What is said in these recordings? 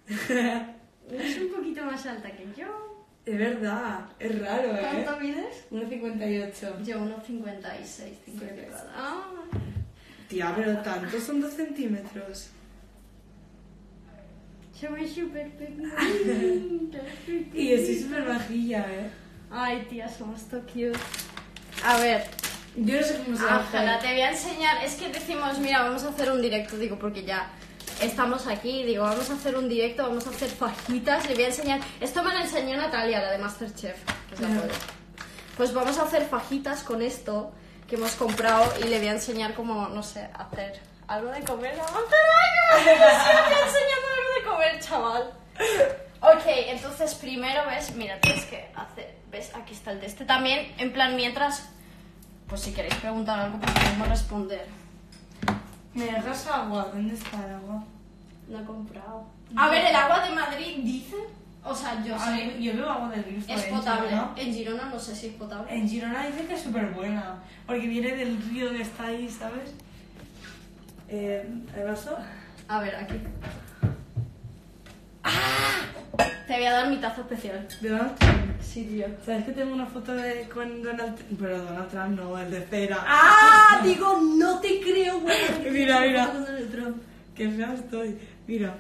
Es un poquito más alta que yo. Es verdad, es raro, ¿eh? ¿Cuánto mides? 1,58. Yo 1,56. Ah. Tía, pero tanto son 2 centímetros. Soy súper pequeñita. Y yo soy súper bajilla, ¿eh? Ay, tía, somos so cute. A ver, Yo no sé cómo se va a Ángela, hacer. te voy a enseñar. Es que decimos, mira, vamos a hacer un directo, digo, porque ya estamos aquí, digo, vamos a hacer un directo, vamos a hacer fajitas. Le voy a enseñar. Esto me lo enseñó Natalia, la de Masterchef, que es la polla. Pues vamos a hacer fajitas con esto que hemos comprado y le voy a enseñar cómo, no sé, hacer algo de comer. ¡Ay, qué ilusión! Me enseñando algo de comer, chaval. Ok, entonces primero ves, mira, tienes que hacer, ves, aquí está el de este también, en plan, mientras, pues si queréis preguntar algo, pues podemos responder. ¿Me dejas agua? ¿Dónde está el agua? No he comprado. A ver, el agua de Madrid dice, o sea, yo A sé, ver, yo bebo agua del grifo. es ¿eh? potable. Girona. En Girona no sé si es potable. En Girona dicen que es súper buena, porque viene del río que está ahí, ¿sabes? ¿El vaso? A ver, aquí. Te voy a dar mi taza especial. ¿De Donald Trump? Sí, tío. ¿Sabes que tengo una foto con Donald Trump? Pero Donald Trump no, el de cera. ¡Ah! Digo, no te creo, güey. Mira, mira. Qué fea estoy. Mira.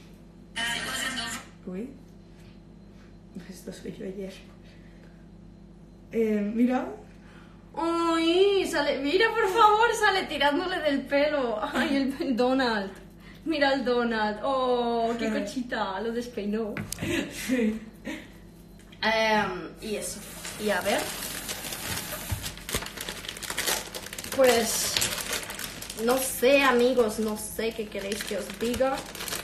Uy. Esto soy yo ayer. Mira. ¡Ay! Sale, mira, por favor, sale tirándole del pelo. ¡Ay, el Donald! Mira el Donald. ¡Oh, qué cochita! Lo despeinó. Sí. Y eso. Y a ver. Pues. No sé, amigos, no sé qué queréis que os diga.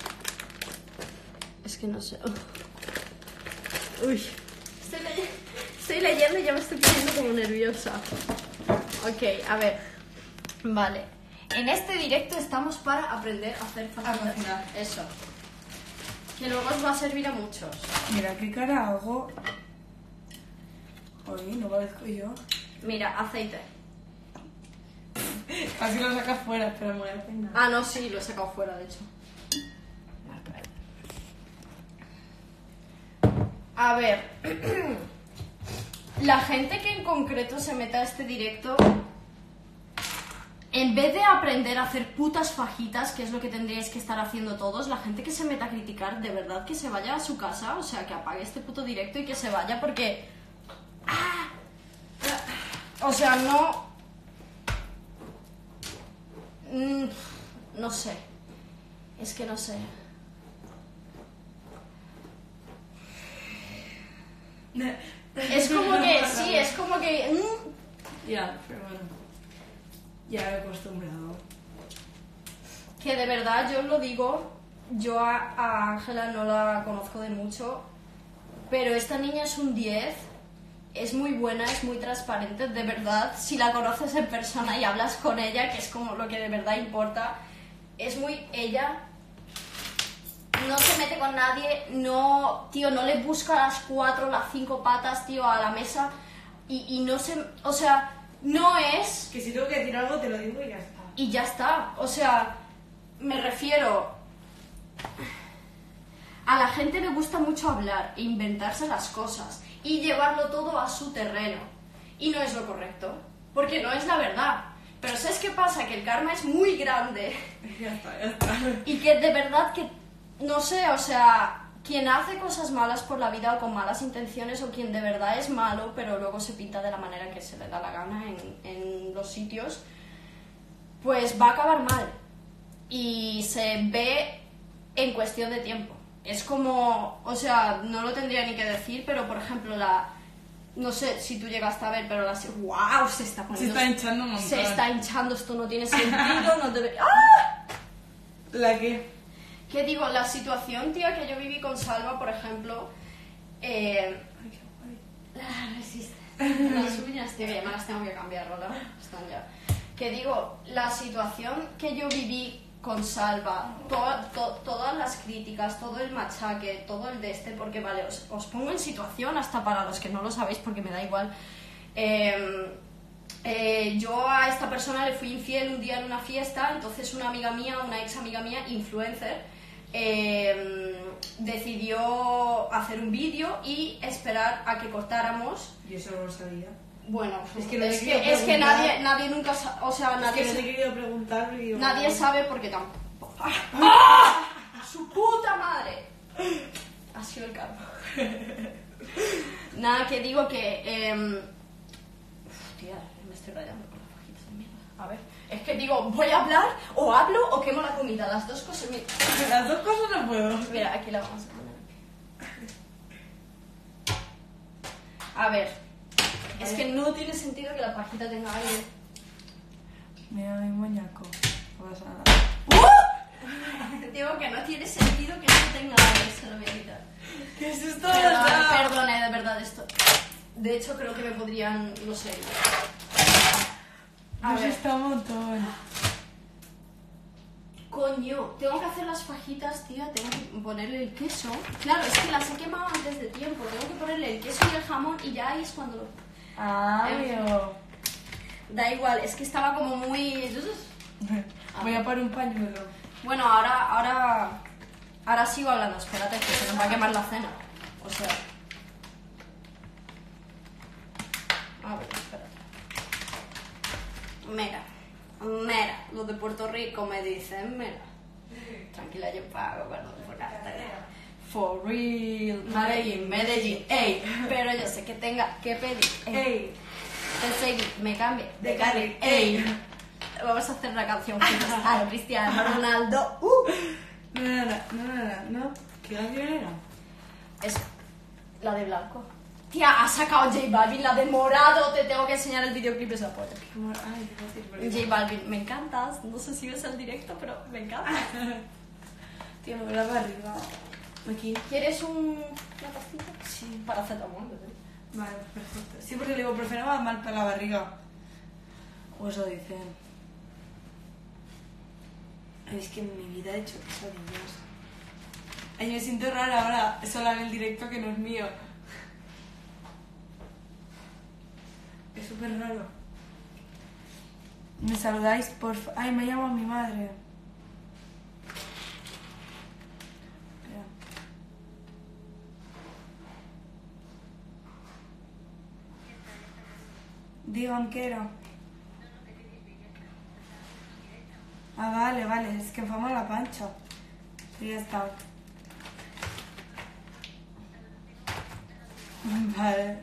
Es que no sé. Uy. Estoy leyendo y ya me estoy poniendo como nerviosa. Ok, a ver. Vale. En este directo estamos para aprender a hacer fajitas. A cocinar. Eso. Que luego os va a servir a muchos. Mira qué cara hago. Oye, no parezco yo. Mira, aceite. Casi lo sacas fuera, espera, me voy a peinar. Ah, no, sí, lo he sacado fuera, de hecho. A ver. La gente que en concreto se meta a este directo, en vez de aprender a hacer putas fajitas, que es lo que tendríais que estar haciendo todos, la gente que se meta a criticar, de verdad que se vaya a su casa, o sea, que apague este puto directo y que se vaya porque... O sea, no... No sé. Es que no sé. Es como que, sí, es como que... Ya, pero bueno. Ya me he acostumbrado. Que de verdad, yo os lo digo, yo a Ángela no la conozco de mucho, pero esta niña es un 10, es muy buena, es muy transparente, de verdad, si la conoces en persona y hablas con ella, que es como lo que de verdad importa, es muy ella, no se mete con nadie, no, tío, no le busca las 4, las 5 patas, tío, a la mesa, y no se, o sea, no es... Que si tengo que decir algo te lo digo y ya está. Y ya está, o sea, me refiero, a la gente le gusta mucho hablar e inventarse las cosas y llevarlo todo a su terreno. Y no es lo correcto, porque no es la verdad. Pero ¿sabes qué pasa? Que el karma es muy grande Ya está, ya está. y que de verdad que, no sé, o sea, quien hace cosas malas por la vida o con malas intenciones o quien de verdad es malo pero luego se pinta de la manera que se le da la gana en los sitios, pues va a acabar mal y se ve en cuestión de tiempo. Es como, o sea, no lo tendría ni que decir, pero por ejemplo no sé si tú llegaste a ver, pero ¡wow! Se está poniendo... Se está hinchando un montón. Se está hinchando, esto no tiene sentido, no debe... ¡Ah! ¿La qué? ¿Qué digo? La situación, tía, que yo viví con Salva, por ejemplo... Las uñas, tío, ya me las tengo que cambiar, ¿verdad? Están ya. Que digo, la situación que yo viví con Salva, todas las críticas, todo el machaque, todo el de este, porque vale, os pongo en situación hasta para los que no lo sabéis porque me da igual. Yo a esta persona le fui infiel un día en una fiesta, entonces una amiga mía, una ex amiga mía, influencer, decidió hacer un vídeo y esperar a que cortáramos. Yo eso no lo sabía. Bueno, Es que es que nadie nunca o sea, nadie, Es que no te he querido preguntar. Y digo, nadie sabe porque tampoco. ¡Ah! ¡Su puta madre! Ha sido el karma. Nada, que digo que... Tía, me estoy rayando con las fajitas de mierda. A ver, es que digo, voy a hablar, o hablo, o quemo la comida. Las dos cosas... Las dos cosas no puedo. Mira, aquí la vamos a poner. A ver, es que no tiene sentido que la pajita tenga aire. Mira mi muñeco. No pasa nada. Digo que no tiene sentido que no tenga aire, se lo voy a quitar. ¿Qué es esto? Perdone, de verdad, esto. De hecho, creo que me podrían, no sé. A Pues ver. está un montón. Coño, tengo que hacer las fajitas, tía, tengo que ponerle el queso. Claro, es que las he quemado antes de tiempo. Tengo que ponerle el queso y el jamón y ya ahí es cuando lo... Amigo. Da igual, es que estaba como muy... Voy a poner un pañuelo. Bueno, ahora sigo hablando. Espérate, que se nos va a quemar la cena. O sea... A ver, espérate. Mira, los de Puerto Rico me dicen, mira. Tranquila, yo pago, perdón por nada. For real, Medellín, ey. Pero yo sé que tenga que pedir, ¡Ey! de seguir, me cambie de carril, ey. Vamos a hacer una canción juntos a Cristiano Ronaldo. No. ¿Qué canción era? Es la de blanco. Tía, ha sacado J Balvin la de morado. Te tengo que enseñar el videoclip, esa polla. Ay, qué J Balvin, me encantas. No sé si ves el directo, pero me encanta. Tío, me la barriga. Aquí. ¿Quieres una tacita? Sí. Para hacer amor, ¿verdad? Vale, perfecto. Sí, porque el ibuprofeno va mal para la barriga. O eso dicen. Ay, es que en mi vida he hecho quesadillas. Ay, me siento rara ahora, sola en el directo que no es mío. Es súper raro. ¿Me saludáis, por favor? Ay, me llama mi madre. Espera. Digan qué era. Ah, vale, es que fue la pancha. Sí, ya está. Vale.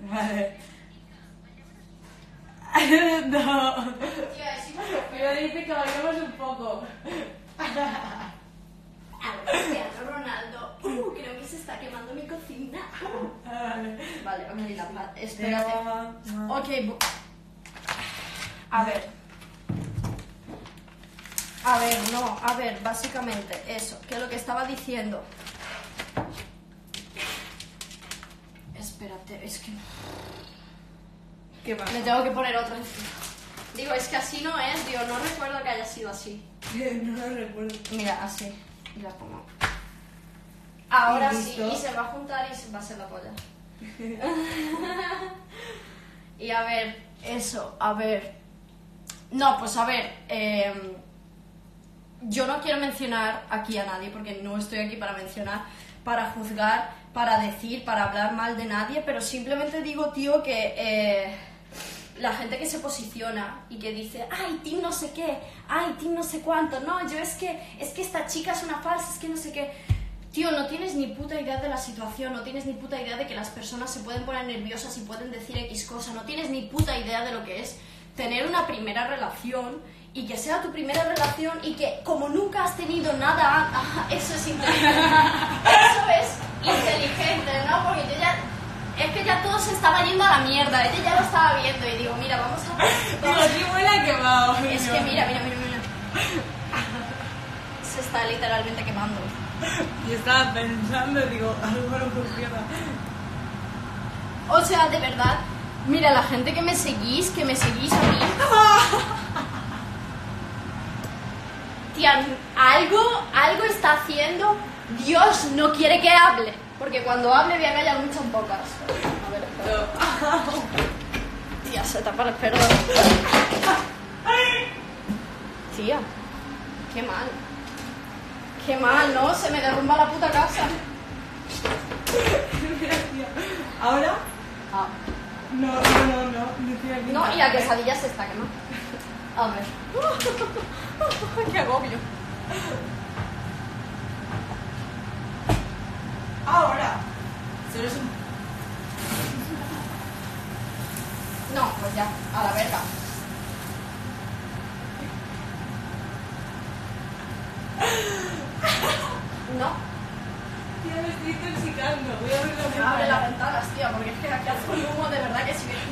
No. Tía, es Pero dice que bailemos un poco. Cristiano Ronaldo. Creo que se está quemando mi cocina. Vale, ok, la paz. Espérate. Ok, a ver, básicamente eso, que es lo que estaba diciendo. Espérate, es que ¿Qué pasa? me tengo que poner otra. Digo, es que así no es, digo, no recuerdo que haya sido así. No lo recuerdo. Mira, así, y la pongo. Ahora ¿Y sí, listo? y se va a juntar y se va a hacer la polla. Y a ver, eso, a ver. No, pues a ver, yo no quiero mencionar aquí a nadie porque no estoy aquí para mencionar, para juzgar, para decir, para hablar mal de nadie, pero simplemente digo, tío, que la gente que se posiciona y que dice, ay, team no sé qué, ay, team no sé cuánto, no, yo es que esta chica es una falsa, es que no sé qué. Tío, no tienes ni puta idea de la situación, no tienes ni puta idea de que las personas se pueden poner nerviosas y pueden decir X cosa, no tienes ni puta idea de lo que es tener una primera relación y que sea tu primera relación y que como nunca has tenido nada, eso es inteligente. Eso es inteligente, ¿no? Porque yo ya... Es que ya todo se estaba yendo a la mierda, ella ya lo estaba viendo y digo, mira, vamos a... Digo, aquí huele a quemado. Es que mira. Se está literalmente quemando. Y estaba pensando, digo, algo no funciona. O sea, de verdad, mira, la gente que me seguís a mí. Tía, algo está haciendo. Dios no quiere que hable. Porque cuando hable voy a callar muchas bocas. A ver, espera. Tía, se tapa el perdón. Tía, qué mal. Qué mal, ¿no? Se me derrumba la puta casa. ¿Ahora? Ah. No. No estoy aquí. No, y la quesadilla se está quemando. A ver. ¡Qué agobio! Ahora. Solo es un... No, pues ya, a la verga. No. Tía, me estoy intoxicando. Voy a abrir la ventana. Abre las ventanas, tía, porque es que aquí hace un humo de verdad que sí que...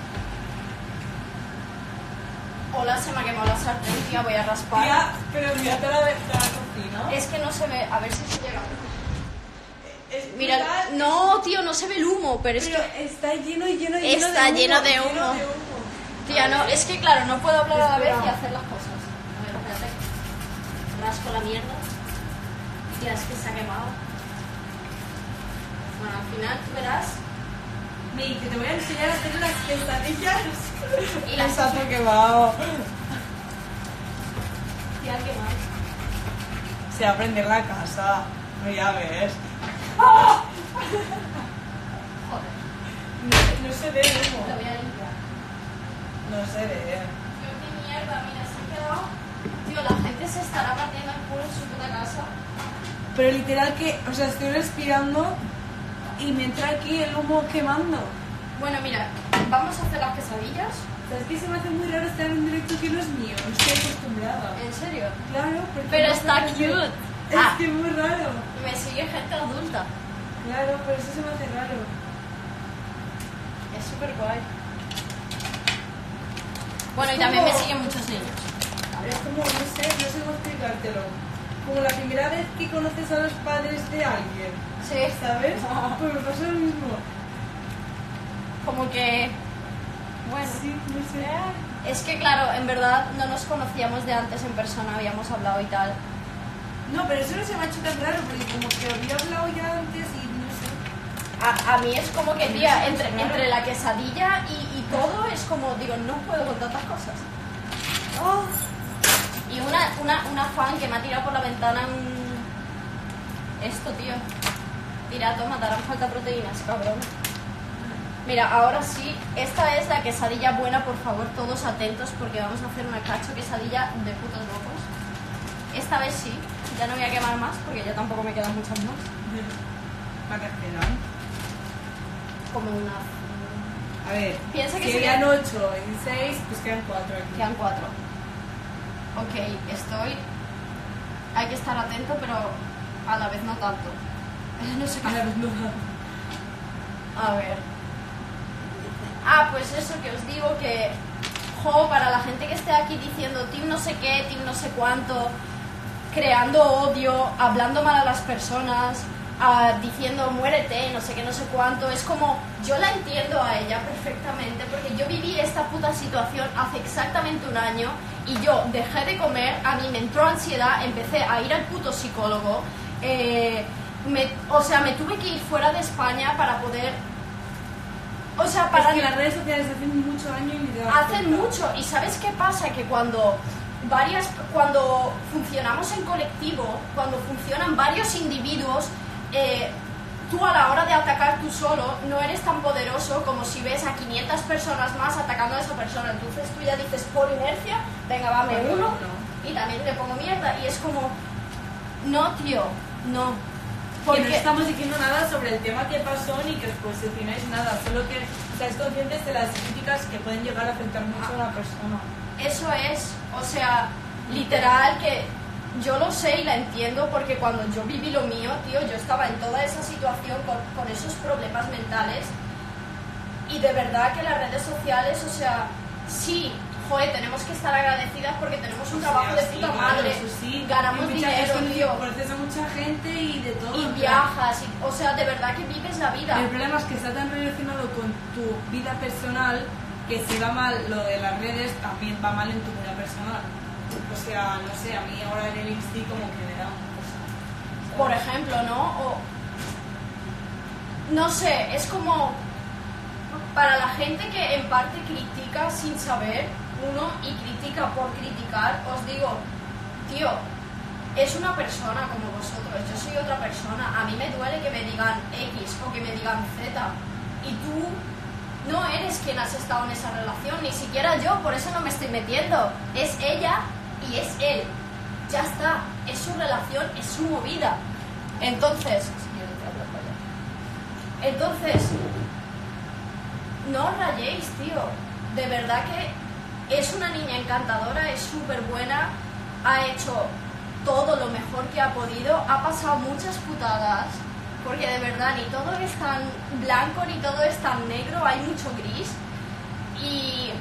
Hola, se me ha quemado la sartén, tía, voy a raspar. Tía, pero mírate la cocina. Es que no se ve, a ver si se llega. Es Mira, brutal. no, tío, no se ve el humo, pero es Pero que... está lleno de humo. Está lleno de humo. Tía, no, es que claro, no puedo hablar a la vez y Espera. hacer las cosas. A ver, espérate. Rasco la mierda. Tía, es que se ha quemado. Bueno, al final tú verás. Mira, que te voy a enseñar a hacer las quesadillas. Y las Está todo quemado. Tía, ¿qué más? Se va a prender la casa. No, ya ves. Joder, No se ve el humo. lo voy a limpiar. No se ve. Tío, qué mierda, mira, se ha quedado. Tío, la gente se estará partiendo el culo en su puta casa. Pero literal que, o sea, estoy respirando y me entra aquí el humo quemando. Bueno, mira, vamos a hacer las quesadillas. ¿Sabes que se me hace muy raro estar en un directo que no es mío? No estoy acostumbrada. ¿En serio? Claro, porque Pero no está sé- cute. Es Ah. que es muy raro. Me sigue gente adulta. Claro, pero eso se me hace raro. Es súper guay. Bueno, y Es también me como- siguen muchos niños. Es como, no sé cómo explicártelo. Como la primera vez que conoces a los padres de alguien, Sí. ¿sabes? Pues me pasa lo mismo. Como que... Bueno. Sí, no sé. Es que claro, en verdad no nos conocíamos de antes en persona, habíamos hablado y tal. No, pero eso no se me ha hecho tan raro, porque como que había hablado ya antes y no sé. A mí es como que, A mí tía, me entre, parece raro. entre la quesadilla y todo es como, digo, no puedo con tantas cosas. Oh. Y una fan que me ha tirado por la ventana esto, tío. Tira, toma, te harán falta proteínas, cabrón. Mira, ahora sí, esta es la quesadilla buena, por favor, todos atentos porque vamos a hacer una cacho quesadilla de putos locos. Esta vez sí, ya no voy a quemar más porque ya tampoco me quedan muchas más. ¿Para qué quedan? Como una... A ver, Piensa que si sería- quedan 8 y 6, pues quedan 4 aquí. Quedan 4. Ok, estoy... Hay que estar atento, pero a la vez no tanto. No sé qué... A la vez no. A ver. Ah, pues eso que os digo que... Jo, para la gente que esté aquí diciendo team no sé qué, team no sé cuánto, creando odio, hablando mal a las personas, diciendo muérete, no sé qué, no sé cuánto, es como... Yo la entiendo a ella perfectamente porque yo viví esta puta situación hace exactamente un año y yo dejé de comer, a mí me entró ansiedad, empecé a ir al puto psicólogo, me tuve que ir fuera de España para poder... O sea, para... Es que las redes sociales hacen mucho daño y ni te das Hacen cuenta. mucho. ¿Y sabes qué pasa? Que cuando funcionamos en colectivo, cuando funcionan varios individuos, tú a la hora de atacar tú solo no eres tan poderoso como si ves a 500 personas más atacando a esa persona. Entonces tú ya dices por inercia, venga, va, me Bueno, uno no. y también le pongo mierda. Y es como, no, tío, no. Porque no estamos diciendo nada sobre el tema que pasó ni que os posicionáis nada, solo que seáis conscientes de las críticas que pueden llegar a afectar mucho a una persona. Eso es, o sea, literal que yo lo sé y la entiendo porque cuando yo viví lo mío, tío, yo estaba en toda esa situación con esos problemas mentales y de verdad que las redes sociales, o sea, sí, joder, tenemos que estar agradecidas porque tenemos un trabajo de puta madre, eso sí. ganamos Y mucha- dinero, es que tío, conoces a mucha gente y de todo. y en plan. viajas, o sea, de verdad que vives la vida. El problema es que está tan relacionado con tu vida personal que si va mal lo de las redes, también va mal en tu vida personal. O sea, no sé, a mí ahora en el Insti como que me da una cosa. ¿sabes? Por ejemplo, ¿no? O, no sé, es como para la gente que en parte critica sin saber, uno, y critica por criticar, os digo, tío, es una persona como vosotros, yo soy otra persona, a mí me duele que me digan X o que me digan Z, Y tú no eres quien has estado en esa relación, ni siquiera yo, por eso no me estoy metiendo. Es ella y es él. Ya está, es su relación, es su movida. Entonces, no os rayéis, tío. De verdad que es una niña encantadora, es súper buena, ha hecho todo lo mejor que ha podido, ha pasado muchas putadas, porque de verdad ni todo es tan blanco ni todo es tan negro, hay mucho gris. Y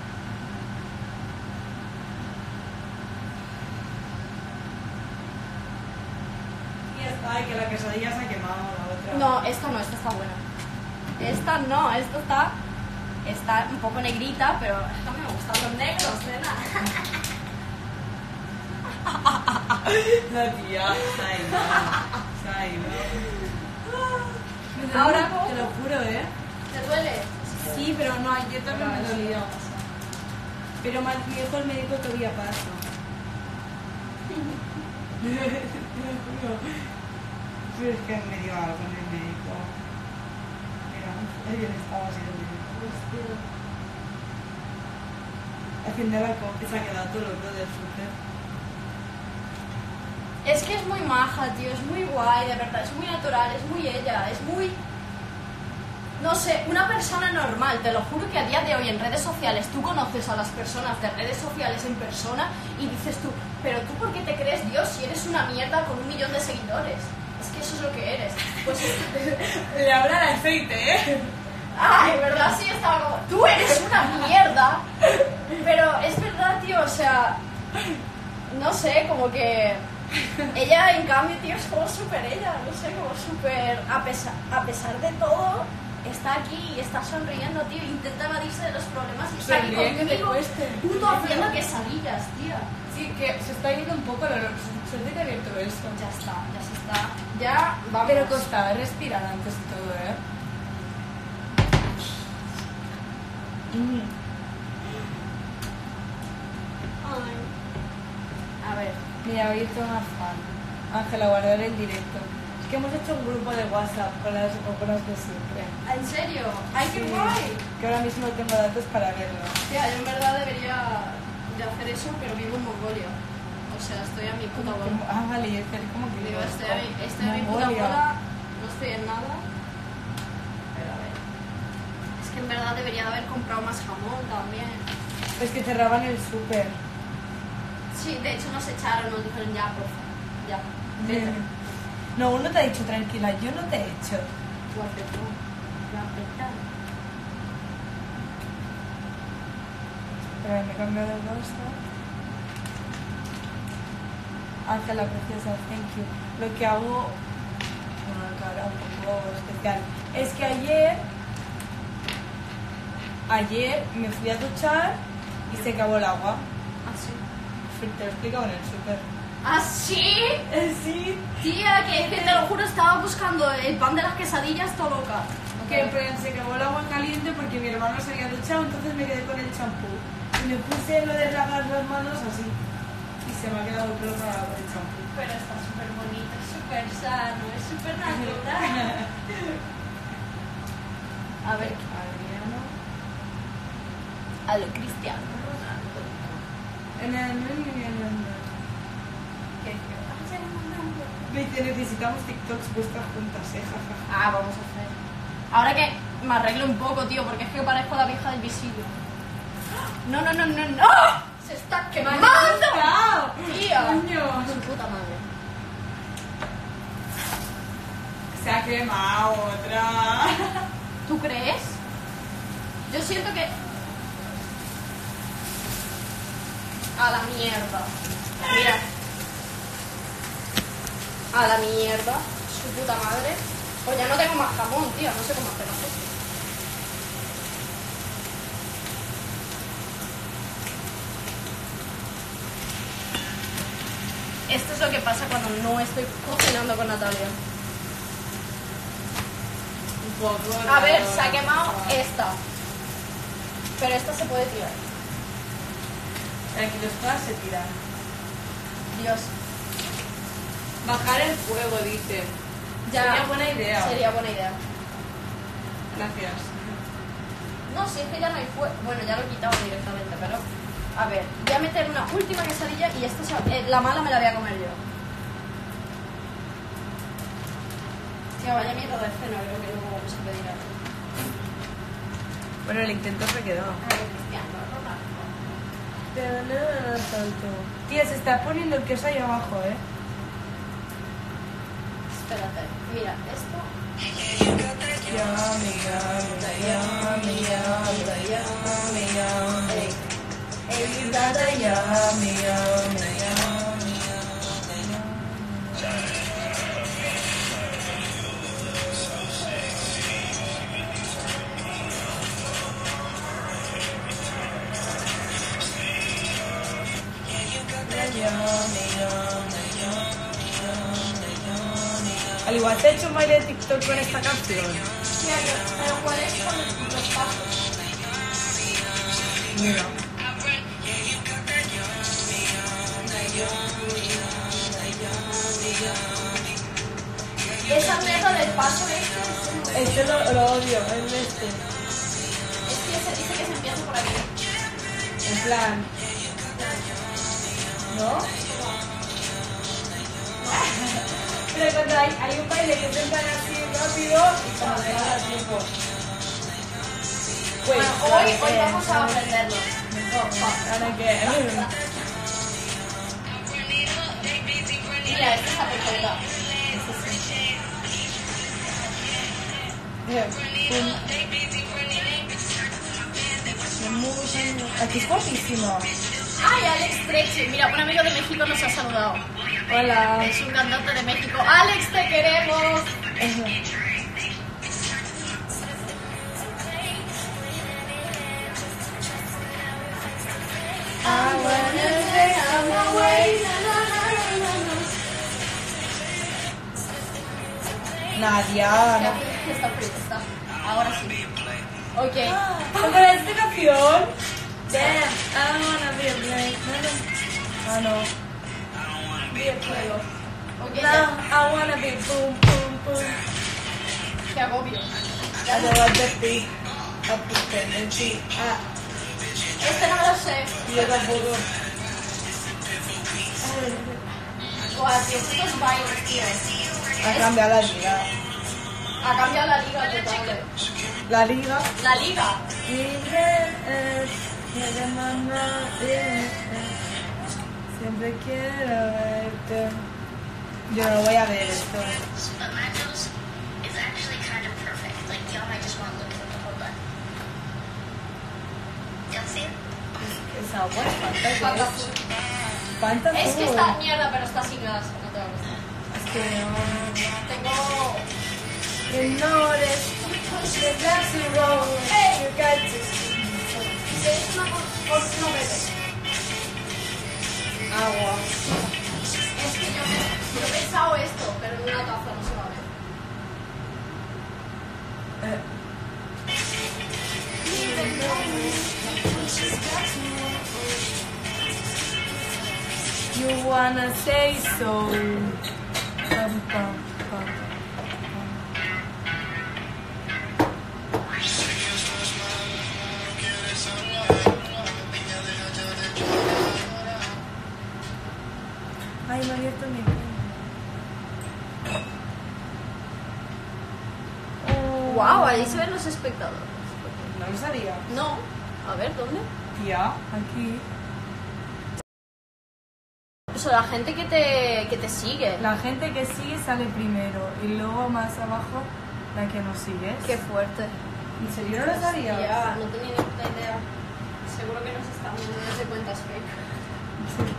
ay, que la quesadilla se ha quemado, la otra. no, esta no, esta está buena. Esta no, esta está un poco negrita, pero a mí me gustan los negros, nena. La tía, Sai, ¿no? Ahora, te lo juro, ¿eh? ¿te duele? Sí, pero no, yo también me he dolido. Pero me dijo el médico que había paso. Te lo juro. Pero es que me dio algo en el médico. Mira, ayer estaba así el médico. Haciendo la compra se ha quedado todo loco del súper. Es que es muy maja, tío, es muy guay, de verdad, es muy natural, es muy ella, es muy... No sé, una persona normal, te lo juro que a día de hoy en redes sociales tú conoces a las personas de redes sociales en persona y dices tú, pero tú ¿por qué te crees Dios si eres una mierda con 1 millón de seguidores? Es que eso es lo que eres. Pues le habla el aceite, ¿eh? Ay, ¿verdad? Sí, estaba como, tú eres una mierda. Pero es verdad, tío, o sea, no sé, como que... Ella, en cambio, tío, es como súper ella, no sé, como súper... A pesar de todo, está aquí y está sonriendo, tío, intenta evadirse de los problemas y está aquí Sonríe, que te conmigo, cueste. puto haciendo quesadillas, tía. Sí, que se está yendo un poco la suerte que ha abierto eso. Ya se está. Ya, vamos. Pero costaba respirar antes de todo, ¿eh? Ay. A ver. Mira, hoy estoy más fan. Ángela, guardar el directo. Es que hemos hecho un grupo de WhatsApp con las de siempre. ¿En serio? ¡Ay, qué Sí, guay! que ahora mismo no tengo datos para verlo. Tía, yo en verdad debería de hacer eso, pero vivo en Mongolia. O sea, estoy a mi puta bola. Ah, vale, y hacer como que... Digo, estoy a mi puta Mongolia. bola, no estoy en nada. Pero a ver. Es que en verdad debería de haber comprado más jamón también. Es que cerraban el súper. Sí, de hecho nos echaron, nos dijeron ya, por favor. Ya, vete. No, uno te ha dicho tranquila, yo no te he hecho. Guapetón. Guapetón. Pero me he cambiado de WhatsApp. Ángela, preciosa, thank you. Lo que hago, bueno, cara un poco especial, es que ayer me fui a duchar y se acabó el agua. ¿Así? Te lo he explicado en el súper. ¿Así? Sí. Tía, que es que te lo juro, estaba buscando el pan de las quesadillas, todo loca. Que se acabó el agua caliente porque mi hermano se había duchado, entonces me quedé con el champú. Y me puse lo de lavar las manos así. Y se me ha quedado el pelo para con el champú. Pero está súper bonito, es súper sano, es súper natural. A ver, Adriano. a lo Cristiano Ronaldo. Me dice, necesitamos TikToks vuestras juntas, jajaja. Ah, vamos a hacer. Ahora que me arreglo un poco, tío, porque es que parezco la vieja del visillo. No, no, no, no, no. Se está quemando. Tía. Coño. Su puta madre. Se ha quemado otra. ¿Tú crees? Yo siento que... A la mierda. Mira. A la mierda. Su puta madre. Pues ya no tengo más jamón, tío. No sé cómo hacerlo. Esto es lo que pasa cuando no estoy cocinando con Natalia. Un poco. A ver, se ha quemado esta. Pero esta se puede tirar. Aquí los todas se tiran. Dios. Bajar el fuego, dice. Ya. Sería buena idea. Sería buena idea. Gracias. No, si es que ya no hay fuego. Bueno, ya lo he quitado directamente, pero... A ver, voy a meter una última quesadilla y esta la mala me la voy a comer yo. Tío, vaya mierda de cena, creo que luego vamos a pedir algo. Bueno, el intento se quedó. A ver, Cristiano, Tía, se está poniendo el queso ahí abajo, ¿eh? espérate, mira, esto... Al igual te he hecho un baile de TikTok con esta canción. Pero ¿cuál es con los pasos? Mira. Esa mierda del paso Este lo odio, es este. es que se dice que se empieza por aquí. En plan. ¿No? Pero cuando hay un baile que se plan así rápido y cuando te da tiempo. Bueno, hoy vamos a aprenderlo. Ahora que. Mira, esta está perfecta. Aquí es guapísimo. ¡Ay, Alex Treche! Mira, un amigo de México nos ha saludado. Hola. Es un cantante de México. ¡Alex, te queremos! Nadia. Está frita, está. Ahora sí. Ok. ¿Para esta canción? Damn, I don't wanna be a blade. Ah, no. Ok, No, ya. I wanna be boom, boom, boom. Qué agobio. I don't want to be a dependency. Ah, Este no me lo sé. yo tampoco. Guau, tío, estos bailes, tío. Ha cambiado la liga. Ha cambiado la liga total. La liga. La liga. Siempre quiero verte. Yo no voy a ver esto. But Magos is actually kind of perfect. Like, y'all might just want to look at the whole button. Y'all see it? Es agua, es Fanta Fanta. full. Fanta Es que full. está mierda, pero está sin gas. No te va a gustar. Es que no. Tengo... Ignores the glass you roll. You got to. Es una por no bebes. Agua. Es que yo he pensado esto, pero en una taza no se va a ver. You wanna say so. Pum, pum, pum. Ay, me ha abierto mi oh. Wow, ahí se ven los espectadores. No lo sabía. No. A ver, ¿dónde? Tía, aquí. O sea, la gente que te sigue. La gente que sigue sale primero y luego más abajo la que no sigue. Qué fuerte. ¿En serio no lo sabías? Ya, no tenía ni puta idea. Seguro que nos están viendo desde cuentas fake.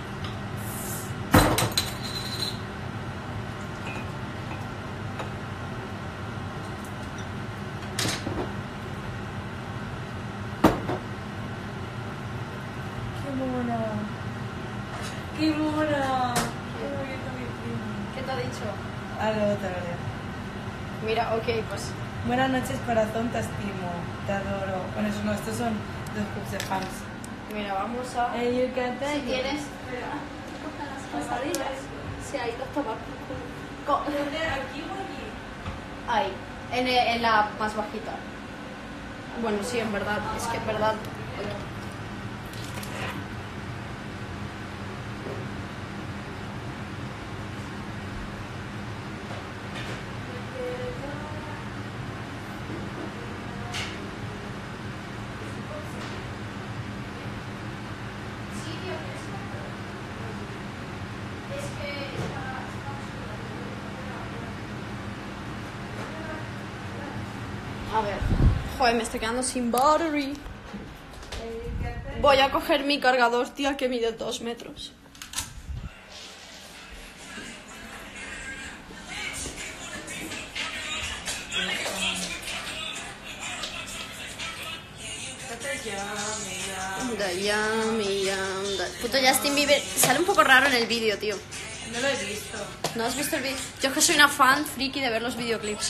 ¡Qué mona! ¡Qué mona! ¡Qué bonito mi primo! ¿Qué te ha dicho? Ah, luego te lo leo. Mira, ok, pues... Buenas noches, corazón, te estimo, te adoro. Bueno, eso no, estos son los clubs de fans. Mira, vamos a... And you can Si take it. quieres... Coge las pasadillas. Sí, ahí los tomas. ¿Dónde? ¿Aquí o allí? Ahí. En la más bajita. Bueno, sí, en verdad. Es que en verdad. A ver. Joder, me estoy quedando sin battery. Voy a coger mi cargador, tía, que mide 2 metros. Puto Justin Bieber. Sale un poco raro en el vídeo, tío. No lo he visto. ¿No has visto el vídeo? Yo es que soy una fan friki de ver los videoclips.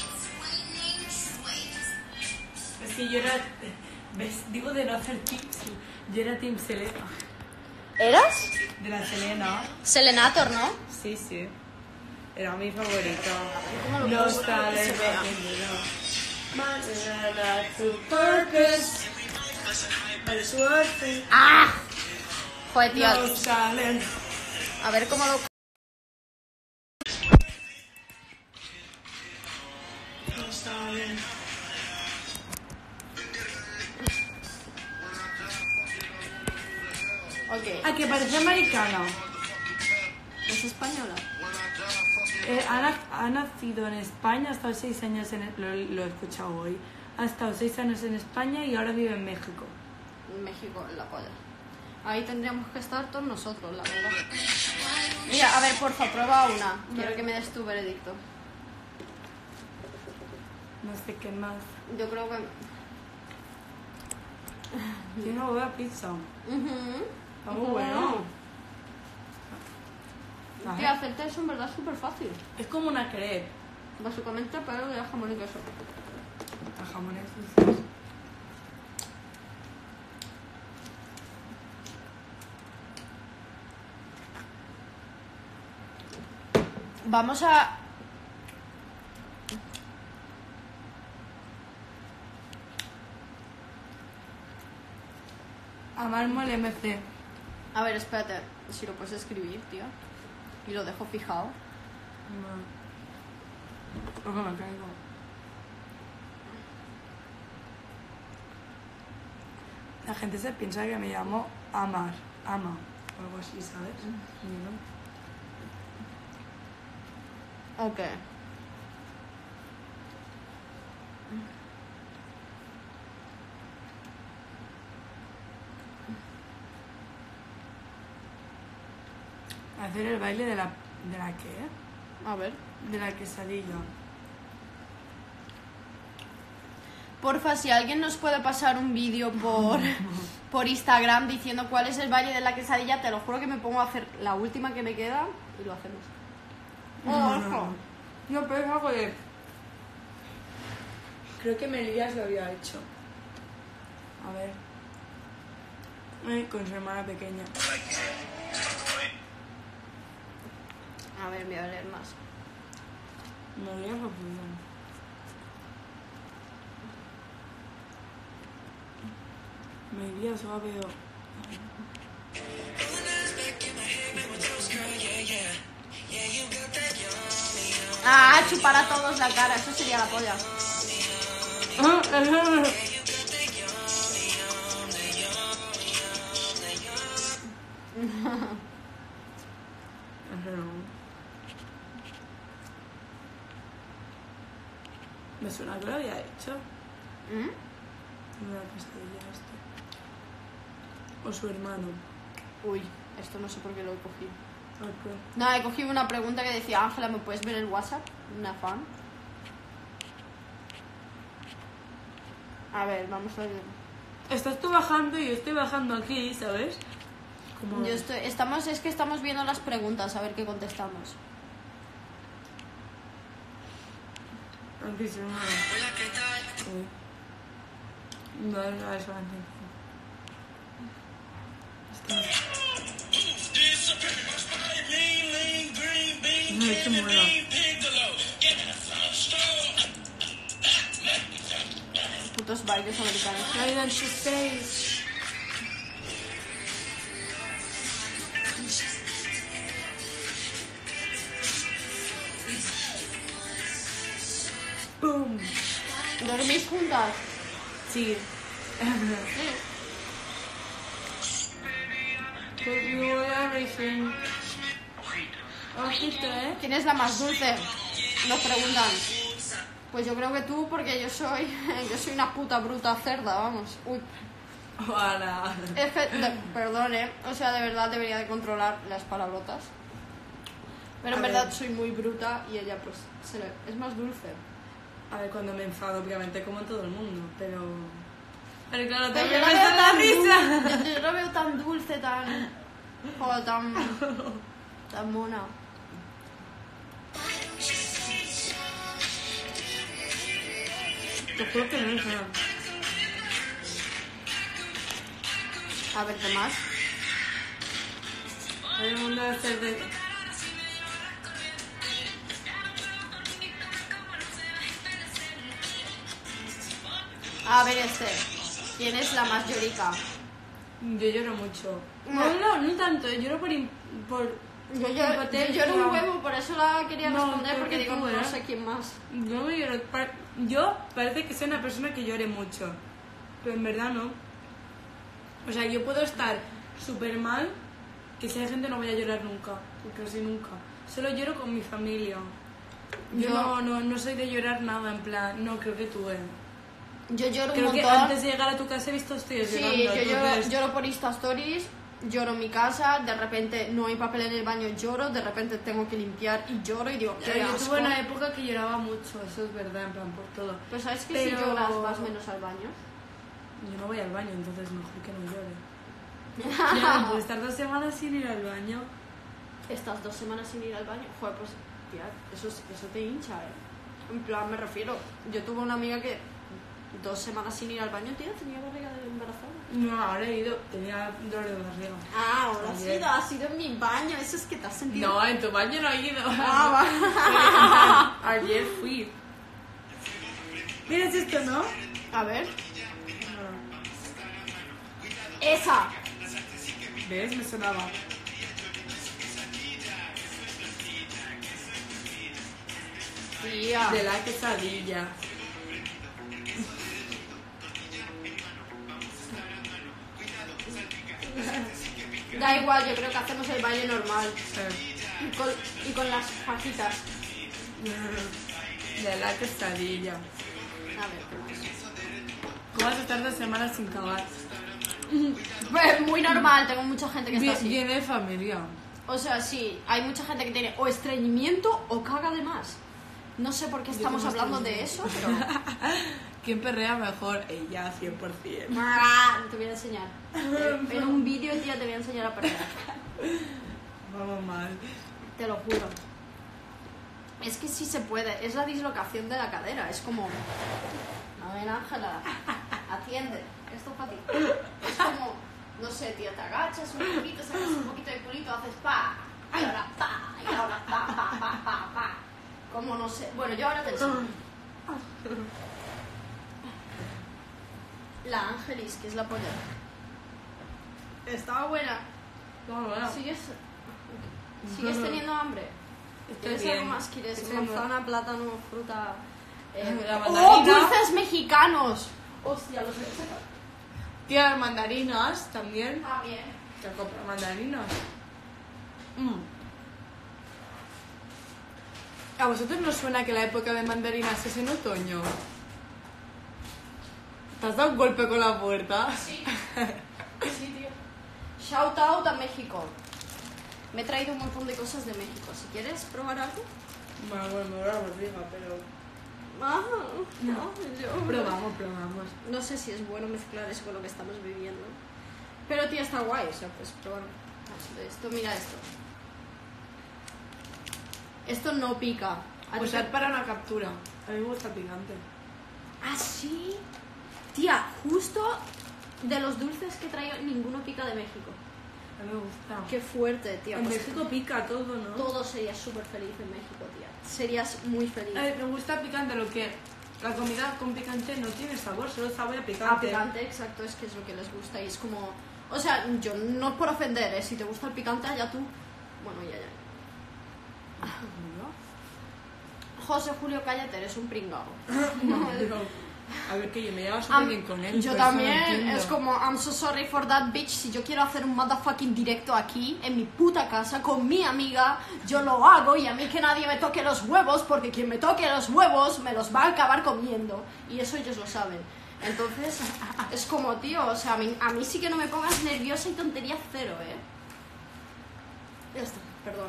Es que yo era... ¿Ves? Digo de no hacer tips. Yo era Team Selena. ¿Eras? De la Selena. Selenator, ¿no? Sí, sí. Era mi favorita. ¿Cómo lo No pongo para que se vea? ¡Ah! Joder, tío. A ver cómo lo... Ok. Ah, que parece americana. ¿Es española? Ha nacido en España, ha estado 6 años en... Lo he escuchado hoy. Ha estado 6 años en España y ahora vive en México. México, la polla. Ahí tendríamos que estar todos nosotros, la verdad. Mira, a ver, porfa, prueba una. Quiero que me des tu veredicto. No sé qué más. Yo creo que... Yo no voy a pizza. Está muy bueno. Tío, hacerte eso en verdad es súper fácil. Es como una crepe. Básicamente, pero de jamón y queso. A jamones dulces. Vamos a... A mármol MC. A ver, espérate. Si lo puedes escribir, tío. Y lo dejo fijado. No. Ojo, me caigo. La gente se piensa que me llamo Ama, o algo así, ¿sabes? Y no. Ok. Hacer el baile de la ¿qué? A ver. De la quesadilla. Porfa, si alguien nos puede pasar un vídeo por Instagram diciendo cuál es el baile de la quesadilla, te lo juro que me pongo a hacer la última que me queda y lo hacemos. No, pero es algo de... Creo que Melías lo había hecho. A ver. Con su hermana pequeña. A ver, voy a leer más. Melías o Julián. Melías o veo. Ah, chupar a todos la cara, eso sería la polla. Me suena que lo había hecho. ¿Mm? Una quesadilla esto. O su hermano. Uy, esto no sé por qué lo he cogido. Ay, pues. No, he cogido una pregunta que decía, Ángela, ¿me puedes ver el WhatsApp? Una fan. A ver, vamos a ver. Estás tú bajando y yo estoy bajando aquí, ¿sabes? Como... Es que estamos viendo las preguntas, a ver qué contestamos. Aunque sí, no. Hola, ¿qué tal? Sí. No, eso antes. No, es que mola. putos bailes americanos. United States. Boom. ¿Dormís juntas? Sí. Everything. Ojito, ¿eh? ¿Quién es la más dulce? Nos preguntan. Pues yo creo que tú, porque yo soy una puta bruta cerda, vamos. Uy. Hola. Es que, perdón, o sea, de verdad debería de controlar las palabrotas. Pero en A verdad ver. soy muy bruta y ella pues es más dulce. A ver, cuando me enfado, obviamente, como todo el mundo, pero... Pero claro, Pero también yo me la veo sale la tan risa. yo la veo tan dulce, tan... Joder, tan mona. Te juro que no es nada. A ver, ¿qué más? Hay un mundo de hacer de... A ver, ¿quién es la más llorica? Yo lloro mucho. No. No tanto, lloro por... Yo lloro un huevo, por eso la quería No, responder, creo porque que digo, tú, no ¿eh? sé quién más. Yo no lloro. Yo parece que soy una persona que llore mucho, pero en verdad no. O sea, yo puedo estar súper mal, que si hay gente no voy a llorar nunca, porque casi nunca. Solo lloro con mi familia. Yo Yo- no soy de llorar nada, en plan, no, creo que tú, Yo lloro un Creo que montón. antes de llegar a tu casa he visto tíos Sí, llorando. yo entonces- lloro por Insta Stories, lloro en mi casa, de repente no hay papel en el baño, lloro, de repente tengo que limpiar y lloro y digo, qué Yo asco. tuve una época que lloraba mucho, eso es verdad, en plan, por todo. Pero ¿sabes que si Pero- lloras vas menos al baño? Yo no voy al baño, entonces mejor que no llore. Ya no puedo estar 2 semanas sin ir al baño. Estas 2 semanas sin ir al baño, joder, pues, tía, eso te hincha, En plan, me refiero, yo tuve una amiga que 2 semanas sin ir al baño, tía, tenía barriga de embarazada. No, ahora he ido, tenía dolor de barriga. Ah, ahora Ayer. ha sido en mi baño, eso es que te has sentido... No, en tu baño no he ido. Ah, va. Ayer fui. Miras esto, ¿no? A ver. Esa. ¿Ves? Me sonaba. Tía. De la quesadilla. Da igual, yo creo que hacemos el baile normal. Eh, Y con las fajitas. De la quesadilla. A ver, ¿qué más? ¿Cómo vas a estar 2 semanas sin cagar? Pues muy normal, tengo mucha gente que está así. Viene de familia. O sea, sí, hay mucha gente que tiene o estreñimiento o caga de más. No sé por qué estamos tengo hablando de eso, pero... ¿Quién perrea mejor? Ella, 100%. Ah, te voy a enseñar. En un vídeo, tía, te voy a enseñar a perder. Vamos mal. Te lo juro. Es que sí se puede. Es la dislocación de la cadera. Es como... A ver, Ángela, atiende. Esto es para ti. Es como... No sé, tía, te agachas un poquito, sacas un poquito de culito, haces pa. Y ahora pa. Y ahora pa. Como no sé... Bueno, yo ahora te enseño. La Ángelis, que es la polla. Estaba buena. No, bueno. ¿Sigues teniendo hambre? Estoy ¿Quieres bien. algo más? ¿Quieres Estoy manzana, plátano, fruta? La ¡Oh, mandarina. dulces mexicanos! Hostia, los he sacado. Tía, mandarinas también. Ah, bien. Te compro mandarinas. ¿A vosotros no suena que la época de mandarinas es en otoño? ¿Te has dado un golpe con la puerta? Sí. Sí, tío. Shout out a México. Me he traído un montón de cosas de México. Si quieres probar algo. Bueno, me voy a la barriga, pero... Ah, no, yo... Probamos. No sé si es bueno mezclar eso con lo que estamos viviendo. Pero, tía, está guay. O sea, pues probar esto. Mira esto. Esto no pica. Usar para una captura. A mí me gusta picante. ¿Ah, sí? Tía, justo de los dulces que traigo, ninguno pica de México. A mí me gusta. Qué fuerte, tía. En Pues México pica todo, ¿no? todo serías súper feliz en México, tía. Serías muy feliz. Me gusta picante lo que La comida con picante no tiene sabor, solo sabe a A picante. picante, exacto, es que es lo que les gusta y es como... O sea, yo no por ofender, ¿eh? Si te gusta el picante, allá tú... Bueno, ya. José Julio, cállate, eres un pringao. A ver, que yo me llevo súper bien con él. Yo por eso no también, entiendo. es como, I'm so sorry for that bitch. Si yo quiero hacer un motherfucking directo aquí, en mi puta casa, con mi amiga, yo lo hago y a mí que nadie me toque los huevos, porque quien me toque los huevos me los va a acabar comiendo. Y eso ellos lo saben. Entonces, es como, tío, o sea, a mí sí que no me pongas nerviosa y tontería cero, ¿eh? Ya está, perdón.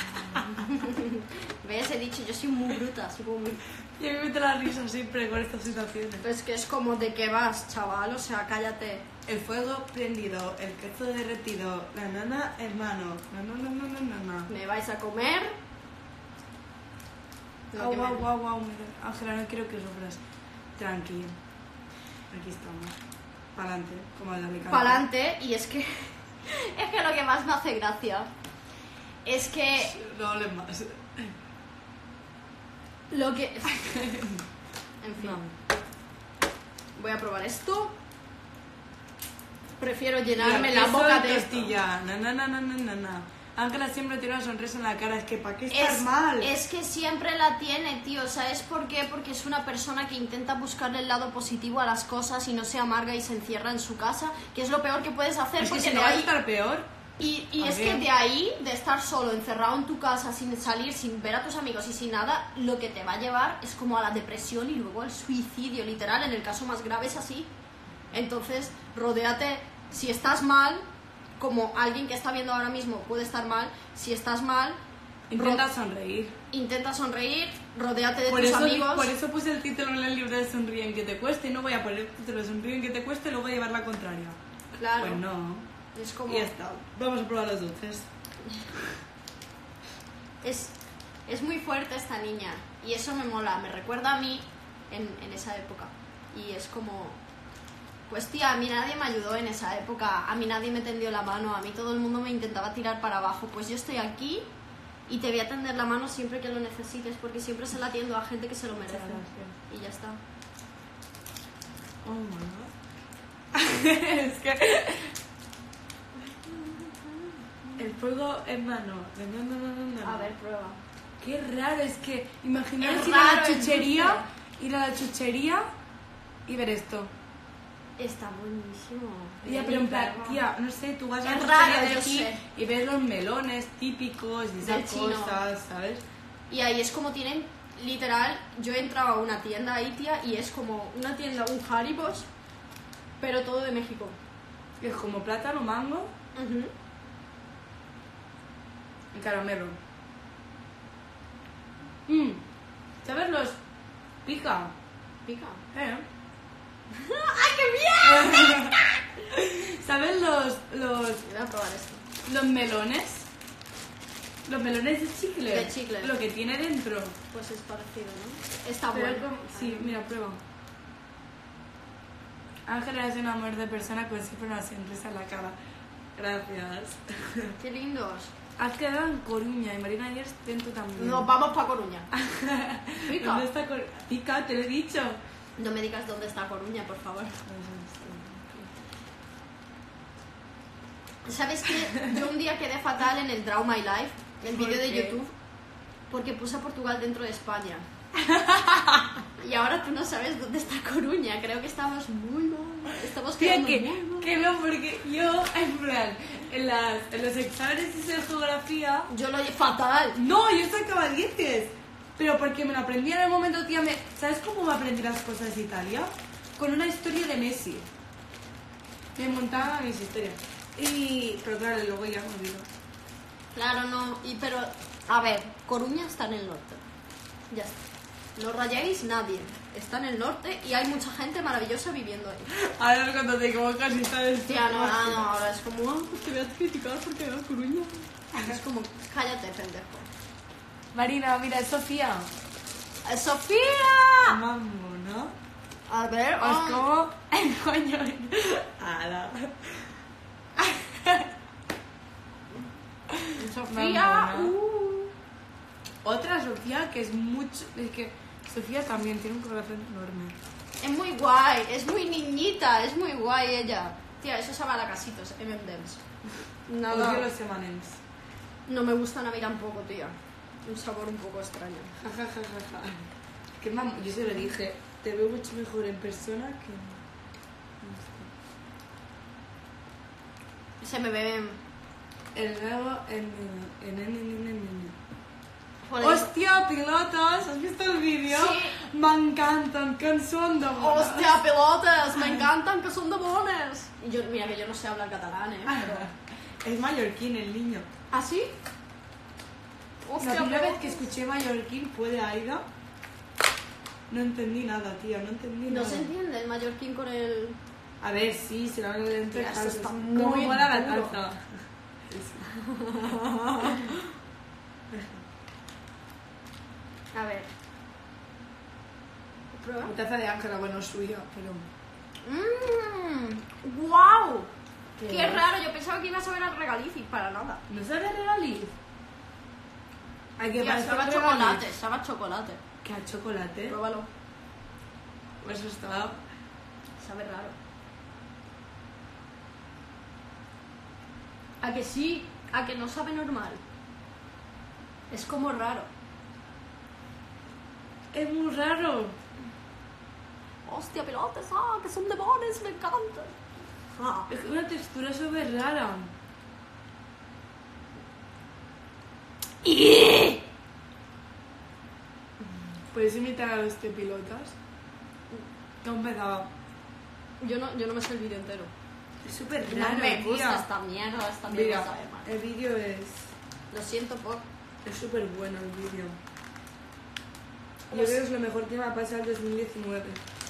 ¿Ves? He dicho, yo soy muy bruta, soy como muy... Y a mí me da la risa siempre con estas situaciones. Es que es como, ¿de qué vas, chaval? O sea, cállate. El fuego prendido, el queso derretido, la nana, hermano. No. ¿Me vais a comer? Lo que me- Guau. Ángela, no quiero que sufras. Tranqui. Aquí estamos. Pa'lante, como el de Alicante. Pa'lante, y es que... es que lo que más me hace gracia es que No hables más. lo que... En fin. No. Voy a probar esto. Prefiero Mira, llenarme la queso boca y de esto. tortilla. Na. Ángela siempre tiene una sonrisa en la cara. Es que ¿para qué estar mal? Es que siempre la tiene, tío. ¿Sabes por qué? Porque es una persona que intenta buscarle el lado positivo a las cosas y no se amarga y se encierra en su casa, que es lo peor que puedes hacer. Es que porque si no de va a ahí... estar peor. Y A es ver. que de ahí, de estar solo, encerrado en tu casa, sin salir, sin ver a tus amigos y sin nada, lo que te va a llevar es como a la depresión y luego al suicidio, literal. En el caso más grave es así. Entonces, rodéate, si estás mal, como alguien que está viendo ahora mismo puede estar mal, si estás mal, Intenta sonreír. intenta sonreír, rodéate de tus amigos. Por eso puse el título en el libro de Sonríen que te cueste. Y no voy a poner el título de Sonríen que te cueste y luego voy a llevar la contraria. Claro, Pues no. es como... Y ya está. Vamos a probar los dulces. Es muy fuerte esta niña y eso me mola, me recuerda a mí en esa época. Y es como, pues tía, a mí nadie me ayudó en esa época, a mí nadie me tendió la mano, a mí todo el mundo me intentaba tirar para abajo. Pues yo estoy aquí y te voy a tender la mano siempre que lo necesites, porque siempre se la tiendo a gente que se lo merece. Gracias. Y ya está. Oh my god. Es que... El fuego en mano. No. A ver, prueba. Qué raro, es que imaginaos Es ir a la raro, es chuchería, dulce. ir a la chuchería y ver esto. Está buenísimo. Tía, pero en plan, tía, no sé, tú vas a la Es chuchería raro, de yo aquí sé. y ves los melones típicos y Del esas chino. cosas, ¿sabes? Y ahí es como tienen, literal, yo he entrado a una tienda ahí, tía, y es como una tienda, un Haribos, pero todo de México. Es como plátano, mango y caramelo. ¿Sabes los? Pica. Pica. ¡Ay, qué bien! ¿Sabes los Voy a probar esto. los melones? Los melones de chicle. De chicle. Lo que tiene dentro. Pues es parecido, ¿no? Está Pero bueno. sí, mira, prueba. Ángela es un amor de persona con siempre una sonrisa en la cara. Gracias. Qué lindos. Has quedado en Coruña y Marina ayer dentro también. Nos vamos para Coruña. Pica. ¿Dónde está Coruña? Pica, te lo he dicho. No me digas dónde está Coruña, por favor. ¿Sabes qué? Yo un día quedé fatal en el Draw My Life, el ¿Por vídeo de qué? YouTube, porque puse a Portugal dentro de España. Y ahora tú no sabes dónde está Coruña. Creo que estamos muy mal. Estamos Tía, quedando muy mal. que no, porque yo, en plan, en los exámenes de geografía... Yo lo fatal. No, yo sacaba 10, pero porque me lo aprendí en el momento, tía. ¿Sabes cómo me aprendí las cosas de Italia? Con una historia de Messi. Me montaba mis historias. Pero claro, luego ya me olvido. Claro, no. Pero, a ver, Coruña está en el norte. Ya está. No rayéis nadie. Está en el norte y hay mucha gente maravillosa viviendo ahí. Ahora cuando te equivocas y sabes... Tía, no, ahora es como, pues te voy a criticar porque va a Coruña. Es como, cállate, pendejo. Marina, mira, es Sofía. ¡Sofía! Mambo, ¿no? A ver, Pues como el coño. Ala. Sofía. Mamona. Otra Sofía que es mucho... Es que Sofía también tiene un corazón enorme. Es muy guay, es muy niñita, es muy guay ella. Tía, eso sabe a la casitos, M&M's. Nada. Odio los M&M's. No me gustan a mí tampoco, tía. Un sabor un poco extraño. Que yo se lo dije, te veo mucho mejor en persona que... Se me ven. El nuevo en... Joder. ¡Hostia, pilotos! ¿Has visto el vídeo? Sí. Me encantan, que son de bones. ¡Hostia, pelotes! Me encantan, que son de bones. Y yo, mira que yo no sé hablar catalán, pero... Es mallorquín el niño. ¿Ah, sí? La Hostia, primera vez pelotes. que escuché mallorquín fue de Aida. No entendí nada, tía, no entendí No nada. se entiende el mallorquín con el... A ver, sí, se lo hagan entre Tía, esto calzas. está ¿Cómo muy mola la duro. calza? A ver. ¿Prueba? La taza de Ángela, bueno, suya, pero... ¡Guau! ¿Qué ¡Qué es? raro! Yo pensaba que iba a saber a regaliz y para nada. ¿No sabe a regaliz? Hay que Tía, pasar sabe a regaliz. chocolate, sabe a chocolate. ¿Qué a chocolate? Pruébalo. Pues eso está... Sabe raro. ¿A que sí? ¿A que no sabe normal? Es como raro. Es muy raro. ¡Hostia, pelotes! ¡Ah, que son de bones! ¡Me encantan! Ah. Es una textura súper rara. ¿Puedes imitar a los pilotas? ¿Qué ha empezado? Yo no me sé el vídeo entero. Es súper No raro, me gusta tía. esta mierda Mira, sabe mal. el vídeo es... Lo siento por... Es súper bueno el vídeo. Yo Pues- creo que es lo mejor que me ha pasado el 2019.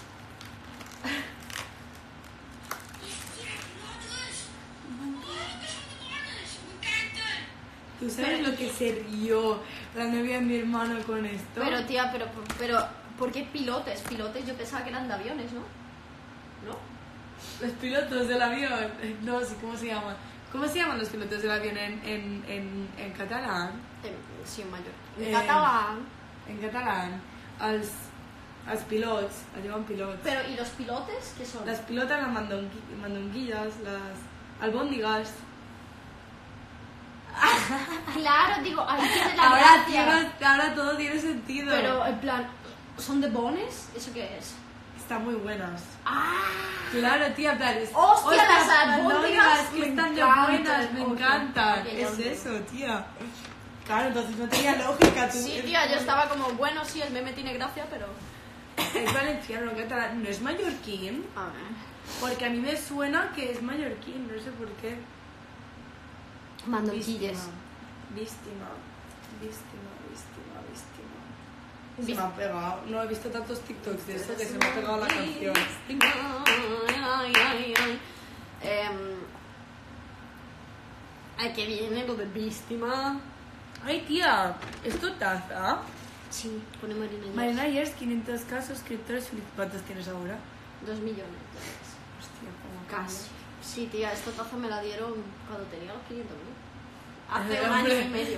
¿Tú sabes lo que se rió la novia de mi hermano con esto? Pero tía, pero ¿por qué pilotes? Pilotes yo pensaba que eran de aviones, ¿no? ¿No? Los pilotos del avión. No sé cómo se llaman. ¿Cómo se llaman los pilotos del avión en catalán? Sí, en mayor. Eh, En catalán. En catalán, els pilots, es diuen pilots. Pero, ¿y los pilotes qué son? Las pilotas, las mandonguillas, las albóndigas. Claro, digo, ahí tiene la gracia. Ahora todo tiene sentido. Pero, en plan, ¿son de bones? ¿Eso qué es? Están muy buenas. ¡Ah! Claro, tía, en plan, ¡Hostia, las albóndigas albóndigas! que Me están de encantan. buenas, me Ok, encantan. ok, ya Es entiendo. eso, tía. Claro, entonces no tenía lógica. Tú. Sí, tía, yo estaba como, bueno, sí, el meme tiene gracia, pero... Es valenciano, no catalán. ¿No es mallorquín? A ver... Porque a mí me suena que es mallorquín, no sé por qué. Mandonquilles. Víctima. Se me ha pegado. No he visto tantos TikToks de eso que se me ha pegado la canción. Ay, ay, ay. Ay, que viene lo de víctima. Ay, tía, ¿esto taza? Sí, pone Marina Yers. Marina Yers, 500k suscriptores. ¿Cuántos tienes ahora? 2 millones. Hostia, como Casi. Sí, tía, esta taza me la dieron cuando tenía los 500, ¿no? Hace un Hombre. año y medio.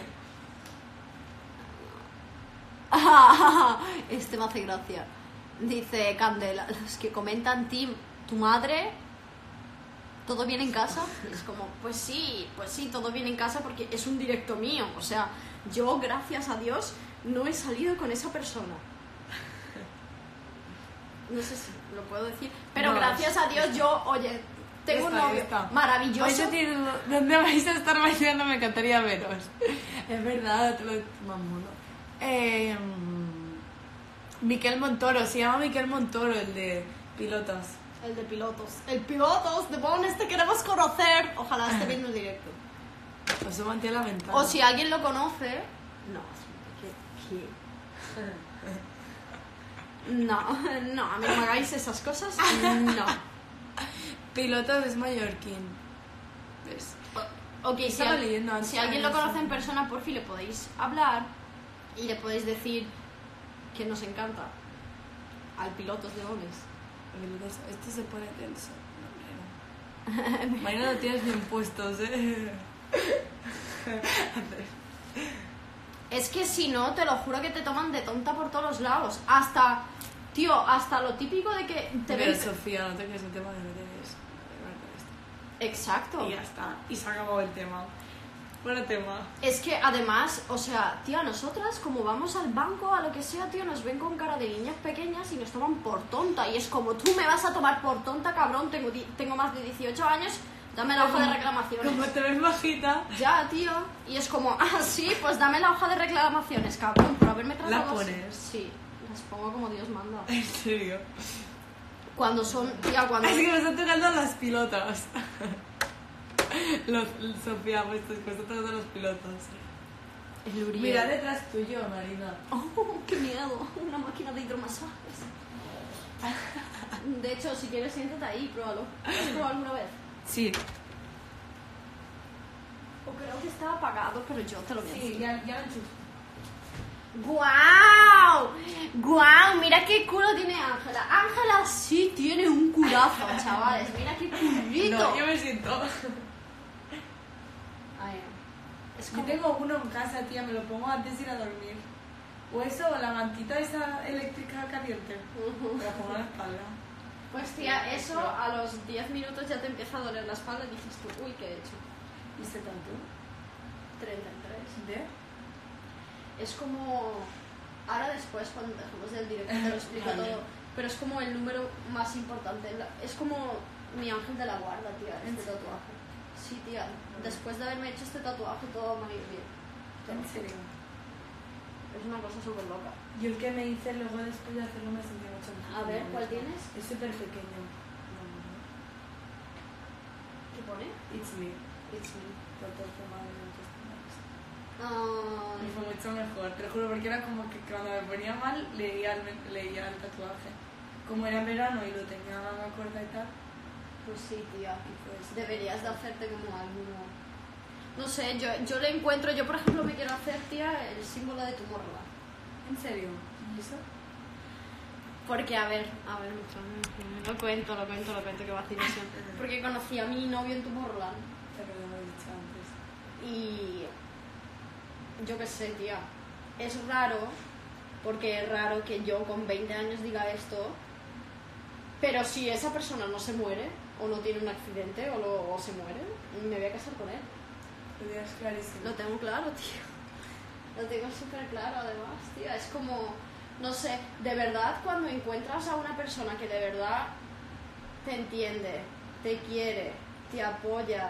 Este me hace gracia. Dice Candela, los que comentan Tim, tu madre, ¿todo bien en casa? Es como, pues sí, todo bien en casa porque es un directo mío. O sea, yo, gracias a Dios, no he salido con esa persona. No sé si lo puedo decir, pero No, gracias a Dios yo, oye, tengo un Está, novio está. maravilloso. ¿Dónde vais a estar bailando? Me encantaría veros. Es verdad, te lo mamono. Miquel Montoro, se llama Miquel Montoro, el de pilotos. El de pilotos. El pilotos de Bones, te queremos conocer. Ojalá esté viendo el directo. Os he mantenido la ventana. O si alguien lo conoce. No, ¿qué? No, a mí no me hagáis esas cosas. No. Pilotos es mallorquín. ¿Ves? Ok, Estaba leyendo antes si alguien lo eso. conoce en persona, por fin le podéis hablar y le podéis decir que nos encanta al pilotos de Bones. Pilotos, esto se pone tenso. No, no. Mañana lo tienes bien puestos, Es que si no, te lo juro que te toman de tonta por todos los lados. Hasta, tío, hasta lo típico de que te Pero ven... Sofía, no tengas el tema que no tienes. Exacto. Y ya está. Y se acabó el tema. Bueno tema. Es que además, o sea, tío, nosotras como vamos al banco, a lo que sea, tío, nos ven con cara de niñas pequeñas y nos toman por tonta. Y es como, tú me vas a tomar por tonta, cabrón, tengo más de 18 años, dame la hoja de reclamaciones. Como te ves bajita, Ya, tío. Y es como, ah, sí, pues dame la hoja de reclamaciones, cabrón, por haberme tratado ¿la así. pones? Sí, las pongo como Dios manda. en serio. Cuando son, tía, cuando... Es que me están tocando las pilotas. Sofía, pues me están tocando los pilotos. El Uriel. Mira detrás tuyo, Marina. Oh, qué miedo, una máquina de hidromasajes. De hecho, si quieres, siéntate ahí, pruébalo. ¿Lo has probado alguna vez? Sí. O creo que estaba apagado, pero yo te lo voy a decir. Sí, ya lo enchufé. ¡Guau! ¡Guau! Mira qué culo tiene Ángela. Ángela sí tiene un culazo, chavales. Mira qué culito. No, yo me siento. Ay, es Yo como... tengo uno en casa, tía, me lo pongo antes de ir a dormir. O eso, o la mantita esa eléctrica caliente. Ujú. Me la pongo en la espalda. Pues tía, eso a los 10 minutos ya te empieza a doler la espalda y dices tú, uy, ¿qué he hecho? ¿Y se tanto? 33. ¿De? Es como... Ahora después, cuando dejemos del directo, te lo explico Vale. todo. Pero es como el número más importante. Es como mi ángel de la guarda, tía, ¿En este serio? tatuaje. Sí, tía. Después de haberme hecho este tatuaje, todo me ha ido bien. ¿En serio? Es una cosa súper loca. Yo el que me hice luego después de hacerlo me sentí mucho mejor. A ver, ¿cuál tienes? Es súper pequeño. ¿Qué pone? It's me. It's me. Por todo el tema de los testimonios. Y Ay, fue mucho mejor, te lo juro, porque era como que cuando me ponía mal leía el tatuaje. Como era verano y lo tenía manga corta y tal, pues sí, tía. y pues... Deberías de hacerte como alguno... No sé, yo le encuentro... Yo, por ejemplo, me quiero hacer, tía, el símbolo de Tomorrowland. ¿En serio? ¿Y eso? Porque, a ver, lo cuento, que vacilación. Porque conocí a mi novio en Tomorrowland. Te lo había dicho antes. Y... Yo qué sé, tía. Es raro, porque es raro que yo con 20 años diga esto, pero si esa persona no se muere, o no tiene un accidente, o se muere, me voy a casar con él. Lo tienes clarísimo. Lo tengo claro, tío. Lo tengo súper claro, además, tía. Es como, no sé, de verdad, cuando encuentras a una persona que de verdad te entiende, te quiere, te apoya,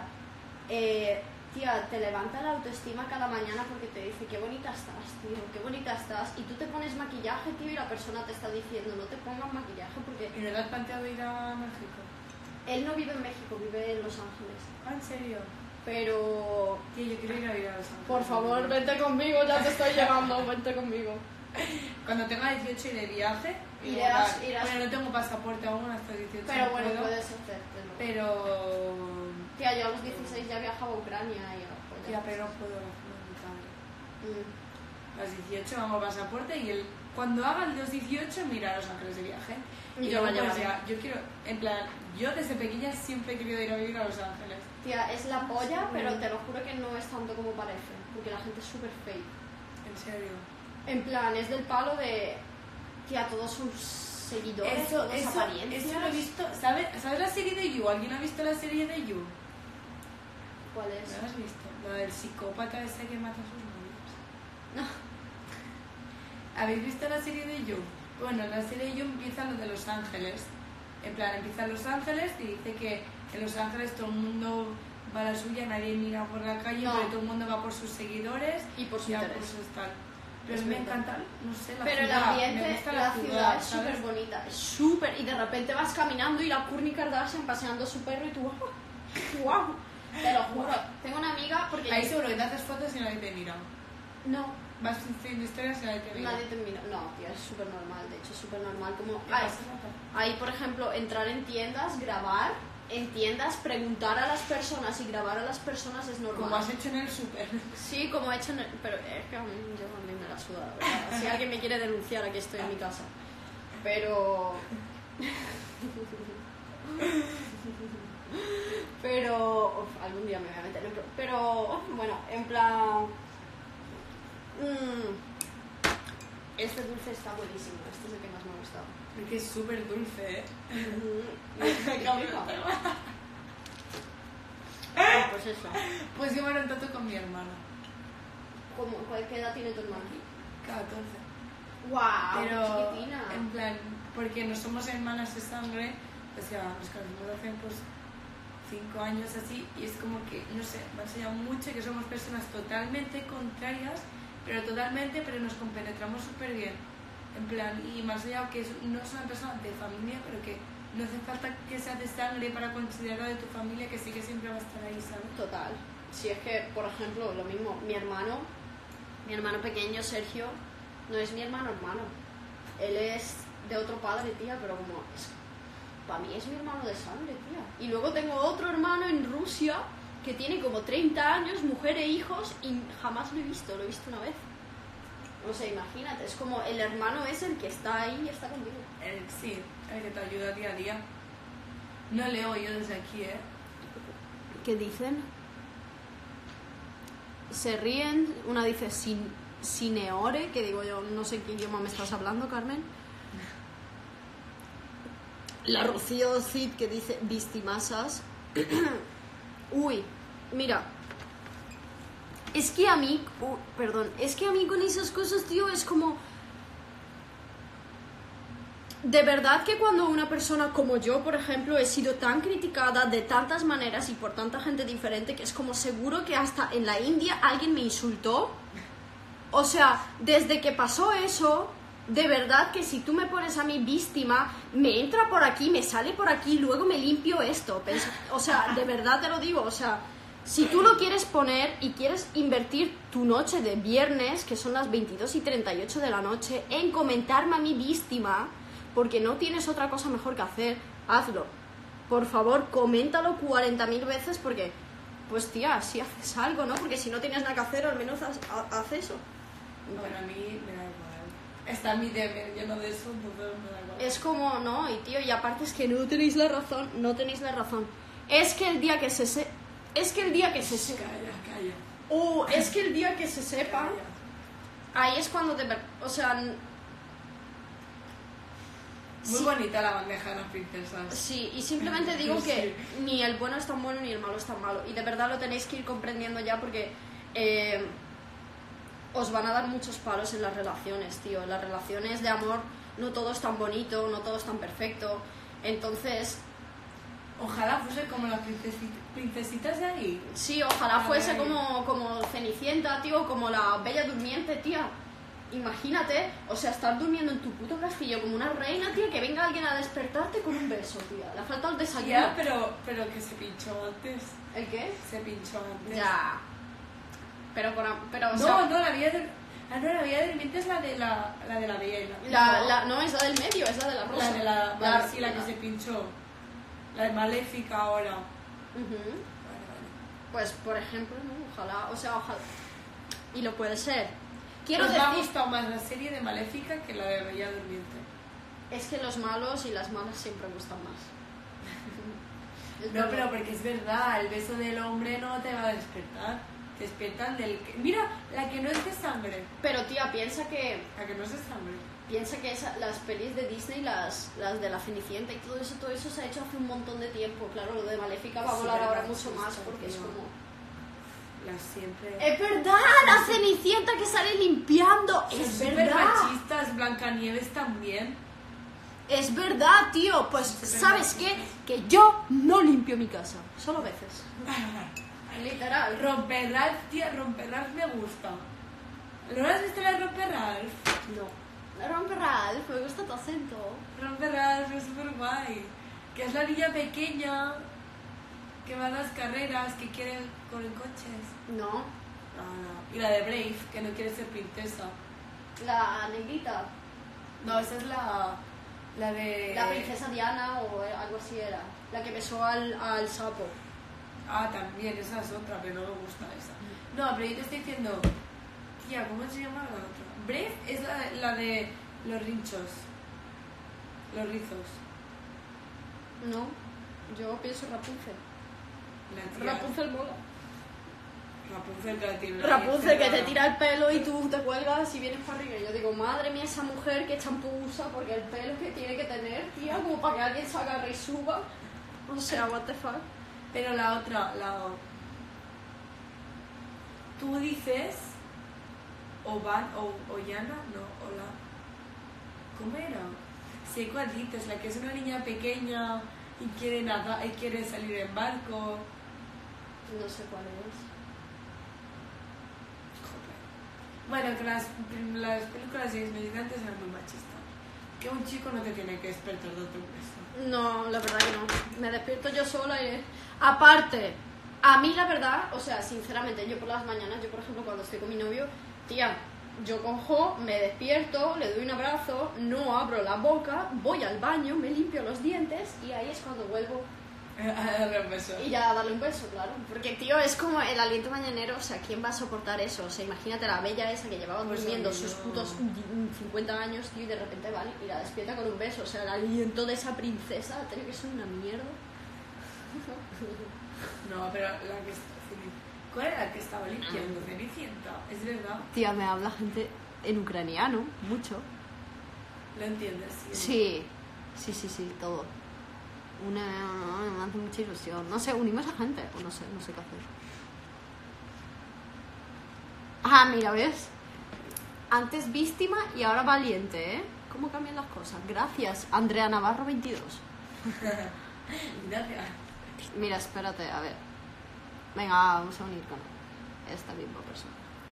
tía, te levanta la autoestima cada mañana porque te dice qué bonita estás, tío, qué bonita estás, y tú te pones maquillaje, tío, y la persona te está diciendo no te pongas maquillaje porque ¿Y no te has planteado ir a México? él no vive en México, vive en Los Ángeles. Ah, ¿en serio? Pero... Tío, yo quiero ir a vivir a Los Ángeles. Por favor, vente conmigo, ya te estoy llevando, vente conmigo. Cuando tenga 18 iré de viaje. Irás- Bueno, no tengo pasaporte aún hasta 18. Pero no bueno, puedo, puedes hacértelo. Pero... Tía, yo a los 16 ya viajaba a Ucrania y a Ya, pero no puedo hacerlo en mi padre. Mm. A los 18 vamos pasaporte y cuando haga los 18 me iré a Los Ángeles de viaje. Y yo luego, lo pues, llevaré. ya, yo quiero, en plan, yo desde pequeña siempre he querido ir a vivir a Los Ángeles. Tía, es la polla, pero te lo juro que no es tanto como parece, porque la gente es súper fake. En serio. En plan, es del palo de... Tía, todos son seguidores, todos apariencias. Eso lo he visto. ¿Sabes la serie de You? ¿Alguien ha visto la serie de You? ¿Cuál ¿No es? la has visto? La del psicópata ese que mata a sus novios. No. ¿Habéis visto la serie de You? Bueno, la serie de You empieza lo de Los Ángeles. En plan, empieza en Los Ángeles y dice que en Los Ángeles todo el mundo va a la suya, nadie mira por la calle, No. pero todo el mundo va por sus seguidores Y por su y a interés. por sus tal. Pero Es me verdad. encanta, no sé, la Pero el ciudad. Me ambiente, gusta la ciudad es ¿sabes? súper bonita, es súper... Y de repente vas caminando y la Kourtney Kardashian paseando a su perro y tú... ¡Wow! Te lo juro. Tengo una amiga porque... Ahí seguro que te haces fotos y nadie te mira. No, Vas haciendo historias y nadie te mira. nadie te mira. No, tía, es súper normal, de hecho, es súper normal. Como... ¿Qué Ay, pasa? ahí, por ejemplo, entrar en tiendas, grabar en tiendas, preguntar a las personas y grabar a las personas es normal. Como has hecho en el súper. Sí, como he hecho en el... Pero es que a mí me la suda, la verdad. Si alguien me quiere denunciar, aquí estoy en mi casa. Pero... Pero... uf, algún día me voy a meter en... Pero, bueno, en plan... Este dulce está buenísimo, este es el que más me ha gustado. Es que es súper dulce, ¿eh? Pues eso. Pues yo me lo entato con mi hermana. ¿Qué edad tiene tu hermano? 14. ¡Guau! Pero, ¡Qué chiquitina! en plan, porque no somos hermanas de sangre, o sea, nos conocimos hace pues 5 años así, y es como que, no sé, me ha enseñado mucho que somos personas totalmente contrarias, pero nos compenetramos súper bien. En plan, y me ha enseñado que no es una persona de familia, pero que no hace falta que sea de sangre para considerarla de tu familia, que sí que siempre va a estar ahí, ¿sabes? Total. Si es que, por ejemplo, lo mismo, mi hermano pequeño, Sergio, no es mi hermano. Él es de otro padre, tía, pero como para mí es mi hermano de sangre, tía. Y luego tengo otro hermano en Rusia que tiene como 30 años, mujer e hijos, y jamás lo he visto una vez. O sea, imagínate, es como el hermano es el que está ahí y está contigo. Sí, el que te ayuda día a día. No leo yo desde aquí, ¿eh? ¿Qué dicen? Se ríen, una dice Sineore, que digo yo, no sé en qué idioma me estás hablando, Carmen. La Rocío Cid, que dice Vistimasas. Uy, mira. Es que a mí con esas cosas, tío, es como... De verdad que cuando una persona como yo, por ejemplo, he sido tan criticada de tantas maneras y por tanta gente diferente, que es como seguro que hasta en la India alguien me insultó. O sea, desde que pasó eso, de verdad que si tú me pones a mí víctima, me entra por aquí, me sale por aquí, luego me limpio esto. O sea, de verdad te lo digo, o sea... Si tú lo quieres poner y quieres invertir tu noche de viernes, que son las 22:38 de la noche, en comentarme a mi víctima, porque no tienes otra cosa mejor que hacer, hazlo. Por favor, coméntalo 40.000 veces porque, pues tía, si haces algo, ¿no? Porque si no tienes nada que hacer, al menos haz eso. Bueno, a mí me da igual. Está mi deber lleno de eso, entonces me da igual. Es como, no, y tío, y aparte es que no tenéis la razón. Es que el día que se sepa... Calla. Es que el día que se sepa, Calla. ahí es cuando te... O sea... Muy bonita la bandeja de las princesas. Sí, y simplemente digo que ni el bueno es tan bueno ni el malo es tan malo. Y de verdad lo tenéis que ir comprendiendo ya porque os van a dar muchos palos en las relaciones, tío. En las relaciones de amor no todo es tan bonito, no todo es tan perfecto. Entonces... Ojalá fuese como las princesitas de ahí. Sí, ojalá fuese como Cenicienta, tío, como la Bella Durmiente, tía. Imagínate, o sea, estar durmiendo en tu puto castillo como una reina, tía, que venga alguien a despertarte con un beso, tía. Le falta el desayuno. Ya, pero que se pinchó antes. ¿El qué? Se pinchó antes. Ya. Pero o No, sea... no, la Bella Durmiente es la de la Bella y la... No, es la del medio, es la de la rosa. La que se pinchó. La de Maléfica ahora. Ujú. Vale. Pues, por ejemplo, ¿no? Ojalá. Y lo puede ser. Me ha gustado más la serie de Maléfica que la de Bella Durmiente. Es que los malos y las malas siempre gustan más. No, pero porque es verdad, el beso del hombre no te va a despertar. Te despiertan del... Mira, la que no es de sangre. Pero, tía, piensa que No es de sangre. las pelis de Disney, las de la Cenicienta y todo eso se ha hecho hace un montón de tiempo. Claro, lo de Maléfica va a volar ahora mucho más porque es como... Las siempre... ¡Es verdad! ¡La Cenicienta que sale limpiando! ¡Es súper verdad! machistas, Blancanieves también. Es verdad, tío. Pues, Súper ¿sabes qué? machistas. Que yo no limpio mi casa. Solo a veces. Literal. Romper Ralph, tía, Romper Ralph me gusta. ¿No has visto la de Romper Ralph? No. Romper Ralph, me gusta tu acento. Romper Ralph es súper guay. Que es la niña pequeña que va a las carreras, que quiere correr coches. No. Y la de Brave, que no quiere ser princesa. La negrita. No, esa es la de... La princesa Diana o algo así era. La que besó al sapo. Ah, también, esa es otra, pero no me gusta esa. No, pero yo te estoy diciendo... Tía, ¿cómo se llama la otra? Brave es la de los rinchos. Los rizos. No. Yo pienso Rapunzel. La tía... Rapunzel mola. Rapunzel que la tiene Rapunzel que te tira el pelo y tú te cuelgas y vienes para arriba. Y yo digo, madre mía, esa mujer que champú usa, porque el pelo que tiene que tener, tía, como para que alguien se agarre y suba. O sea, what the fuck. Pero la otra, tú dices Oyana, no, hola. ¿Cómo era? Sé cuál dices, la que es una niña pequeña y quiere nadar y quiere salir en barco. No sé cuál es. Joder. Bueno, que las películas de Disney antes eran muy machistas. Que un chico no te tiene que despertar de otro beso. No, la verdad que no. Me despierto yo sola y... Aparte, a mí la verdad, o sea, sinceramente, yo por las mañanas, yo por ejemplo cuando estoy con mi novio, tía, yo cojo, me despierto, le doy un abrazo, no abro la boca, voy al baño, me limpio los dientes y ahí es cuando vuelvo A darle un beso. y ya a darle un beso, claro. Porque, tío, es como el aliento mañanero, o sea, ¿quién va a soportar eso? O sea, imagínate la bella esa que llevaba Pues durmiendo a mí sus no. putos 50 años, tío, y de repente van y la despierta con un beso. O sea, el aliento de esa princesa tiene que ser una mierda. No, pero la que ¿cuál era la que estaba limpiando? Cenicienta, es verdad. Tía, me habla gente en ucraniano, mucho. ¿Lo entiendes? Sí, todo. Me hace mucha ilusión. No sé, unimos a gente, o no sé qué hacer. Ah, mira, ¿ves? Antes víctima y ahora valiente, ¿eh? ¿Cómo cambian las cosas? Gracias, Andrea Navarro 22. Gracias. Mira, espérate, a ver. Venga, vamos a unir con esta misma persona.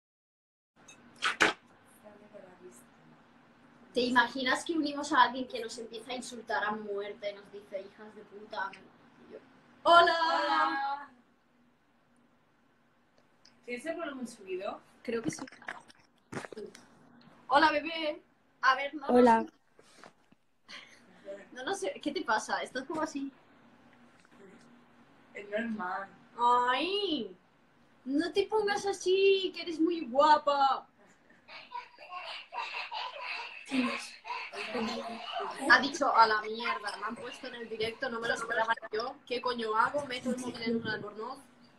¿Te imaginas que unimos a alguien que nos empieza a insultar a muerte, nos dice hijas de puta? Y yo, ¡hola! Hola. ¿Tienes el volumen subido? Creo que sí. Hola, bebé. A ver, no. Hola. No sé, ¿qué te pasa? Estás como así. Es normal. ¡Ay! No te pongas así, que eres muy guapa. Ha dicho a la mierda, me han puesto en el directo, no me lo esperaba yo. ¿Qué coño hago? ¿Meto el móvil en un albornoz?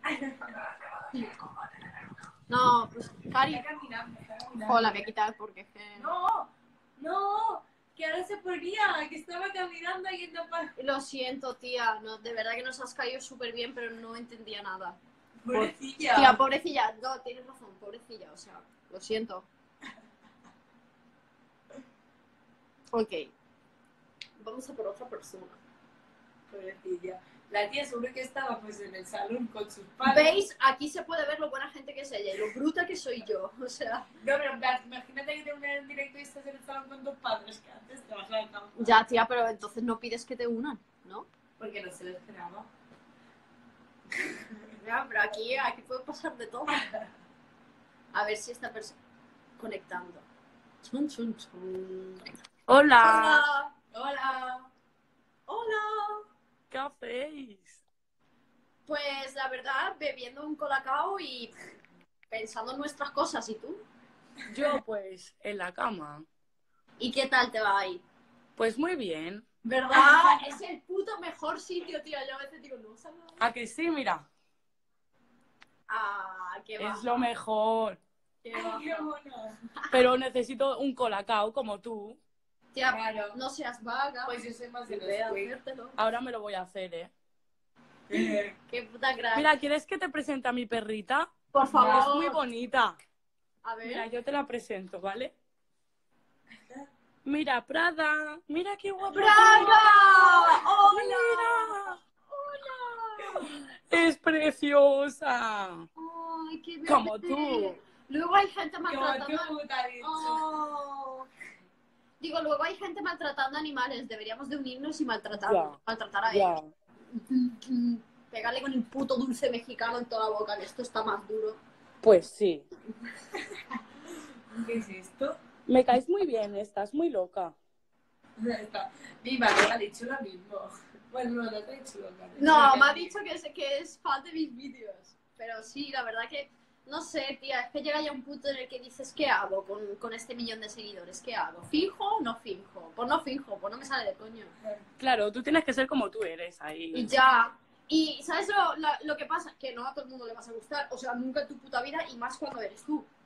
No, pues, Cari. Está caminando. Hola, voy a quitar porque es que... No, que ahora se ponía, que estaba caminando yendo para... Lo siento, tía, no, de verdad que nos has caído súper bien, pero no entendía nada. Pobrecilla. Tía, pobrecilla, no, tienes razón, pobrecilla, o sea, lo siento. Ok, vamos a por otra persona. Pobrecilla. La tía seguro que estaba pues en el salón con sus padres. ¿Veis? Aquí se puede ver lo buena gente que es ella y lo bruta que soy yo, o sea... No, pero en plan, imagínate que te unen en directo y estás en el salón con tus padres, que antes te vas a la cama. Ya, tía, pero entonces no pides que te unan, ¿no? Porque no se lo esperaba. Ya, pero aquí puede pasar de todo. A ver si esta persona... Conectando. Chun, chun, chun. Hola. Hola. Hola. ¿Qué hacéis? Pues la verdad, bebiendo un colacao y pensando en nuestras cosas. ¿Y tú? Yo, pues, en la cama. ¿Y qué tal te va ahí? Pues muy bien. ¿Verdad? Es el puto mejor sitio, tía. Yo a veces digo, no, salgo. ¿A que sí? Mira, Ah, qué baja. es lo mejor. Qué Ay, baja. qué mono. Pero necesito un colacao como tú. Tía, Claro. no seas vaga. Pues yo soy más de Ve a los quick. hacértelo. Ahora me lo voy a hacer, ¿eh? Qué puta crack. Mira, ¿quieres que te presente a mi perrita? por Es favor. muy bonita. A ver. Mira, yo te la presento, ¿vale? Mira, Prada. Mira qué guapa. ¡Braga! ¡Hola! Mira. ¡Hola! Es preciosa. ¡Ay, qué bebé! Como tú. Luego hay gente Como maltratando... tú te ha dicho. Oh. Digo, luego hay gente maltratando animales. Deberíamos de unirnos y maltratar Ya. a Ya. ellos. Pegarle con el puto dulce mexicano en toda la boca, que esto está más duro. Pues sí. ¿Qué es esto? Me caes muy bien, estás muy loca. Mi madre me ha dicho lo mismo. Bueno, no te ha dicho lo mismo. No, me ha dicho que es fan de mis vídeos. Pero sí, la verdad que... No sé, tía, es que llega ya un punto en el que dices, ¿qué hago con este millón de seguidores? ¿Qué hago? ¿Finjo o no finjo? Pues no finjo, pues no me sale de coño. Claro, tú tienes que ser como tú eres Y ahí. ya. Y ¿sabes lo que pasa? Que no a todo el mundo le vas a gustar. O sea, nunca en tu puta vida y más cuando eres tú.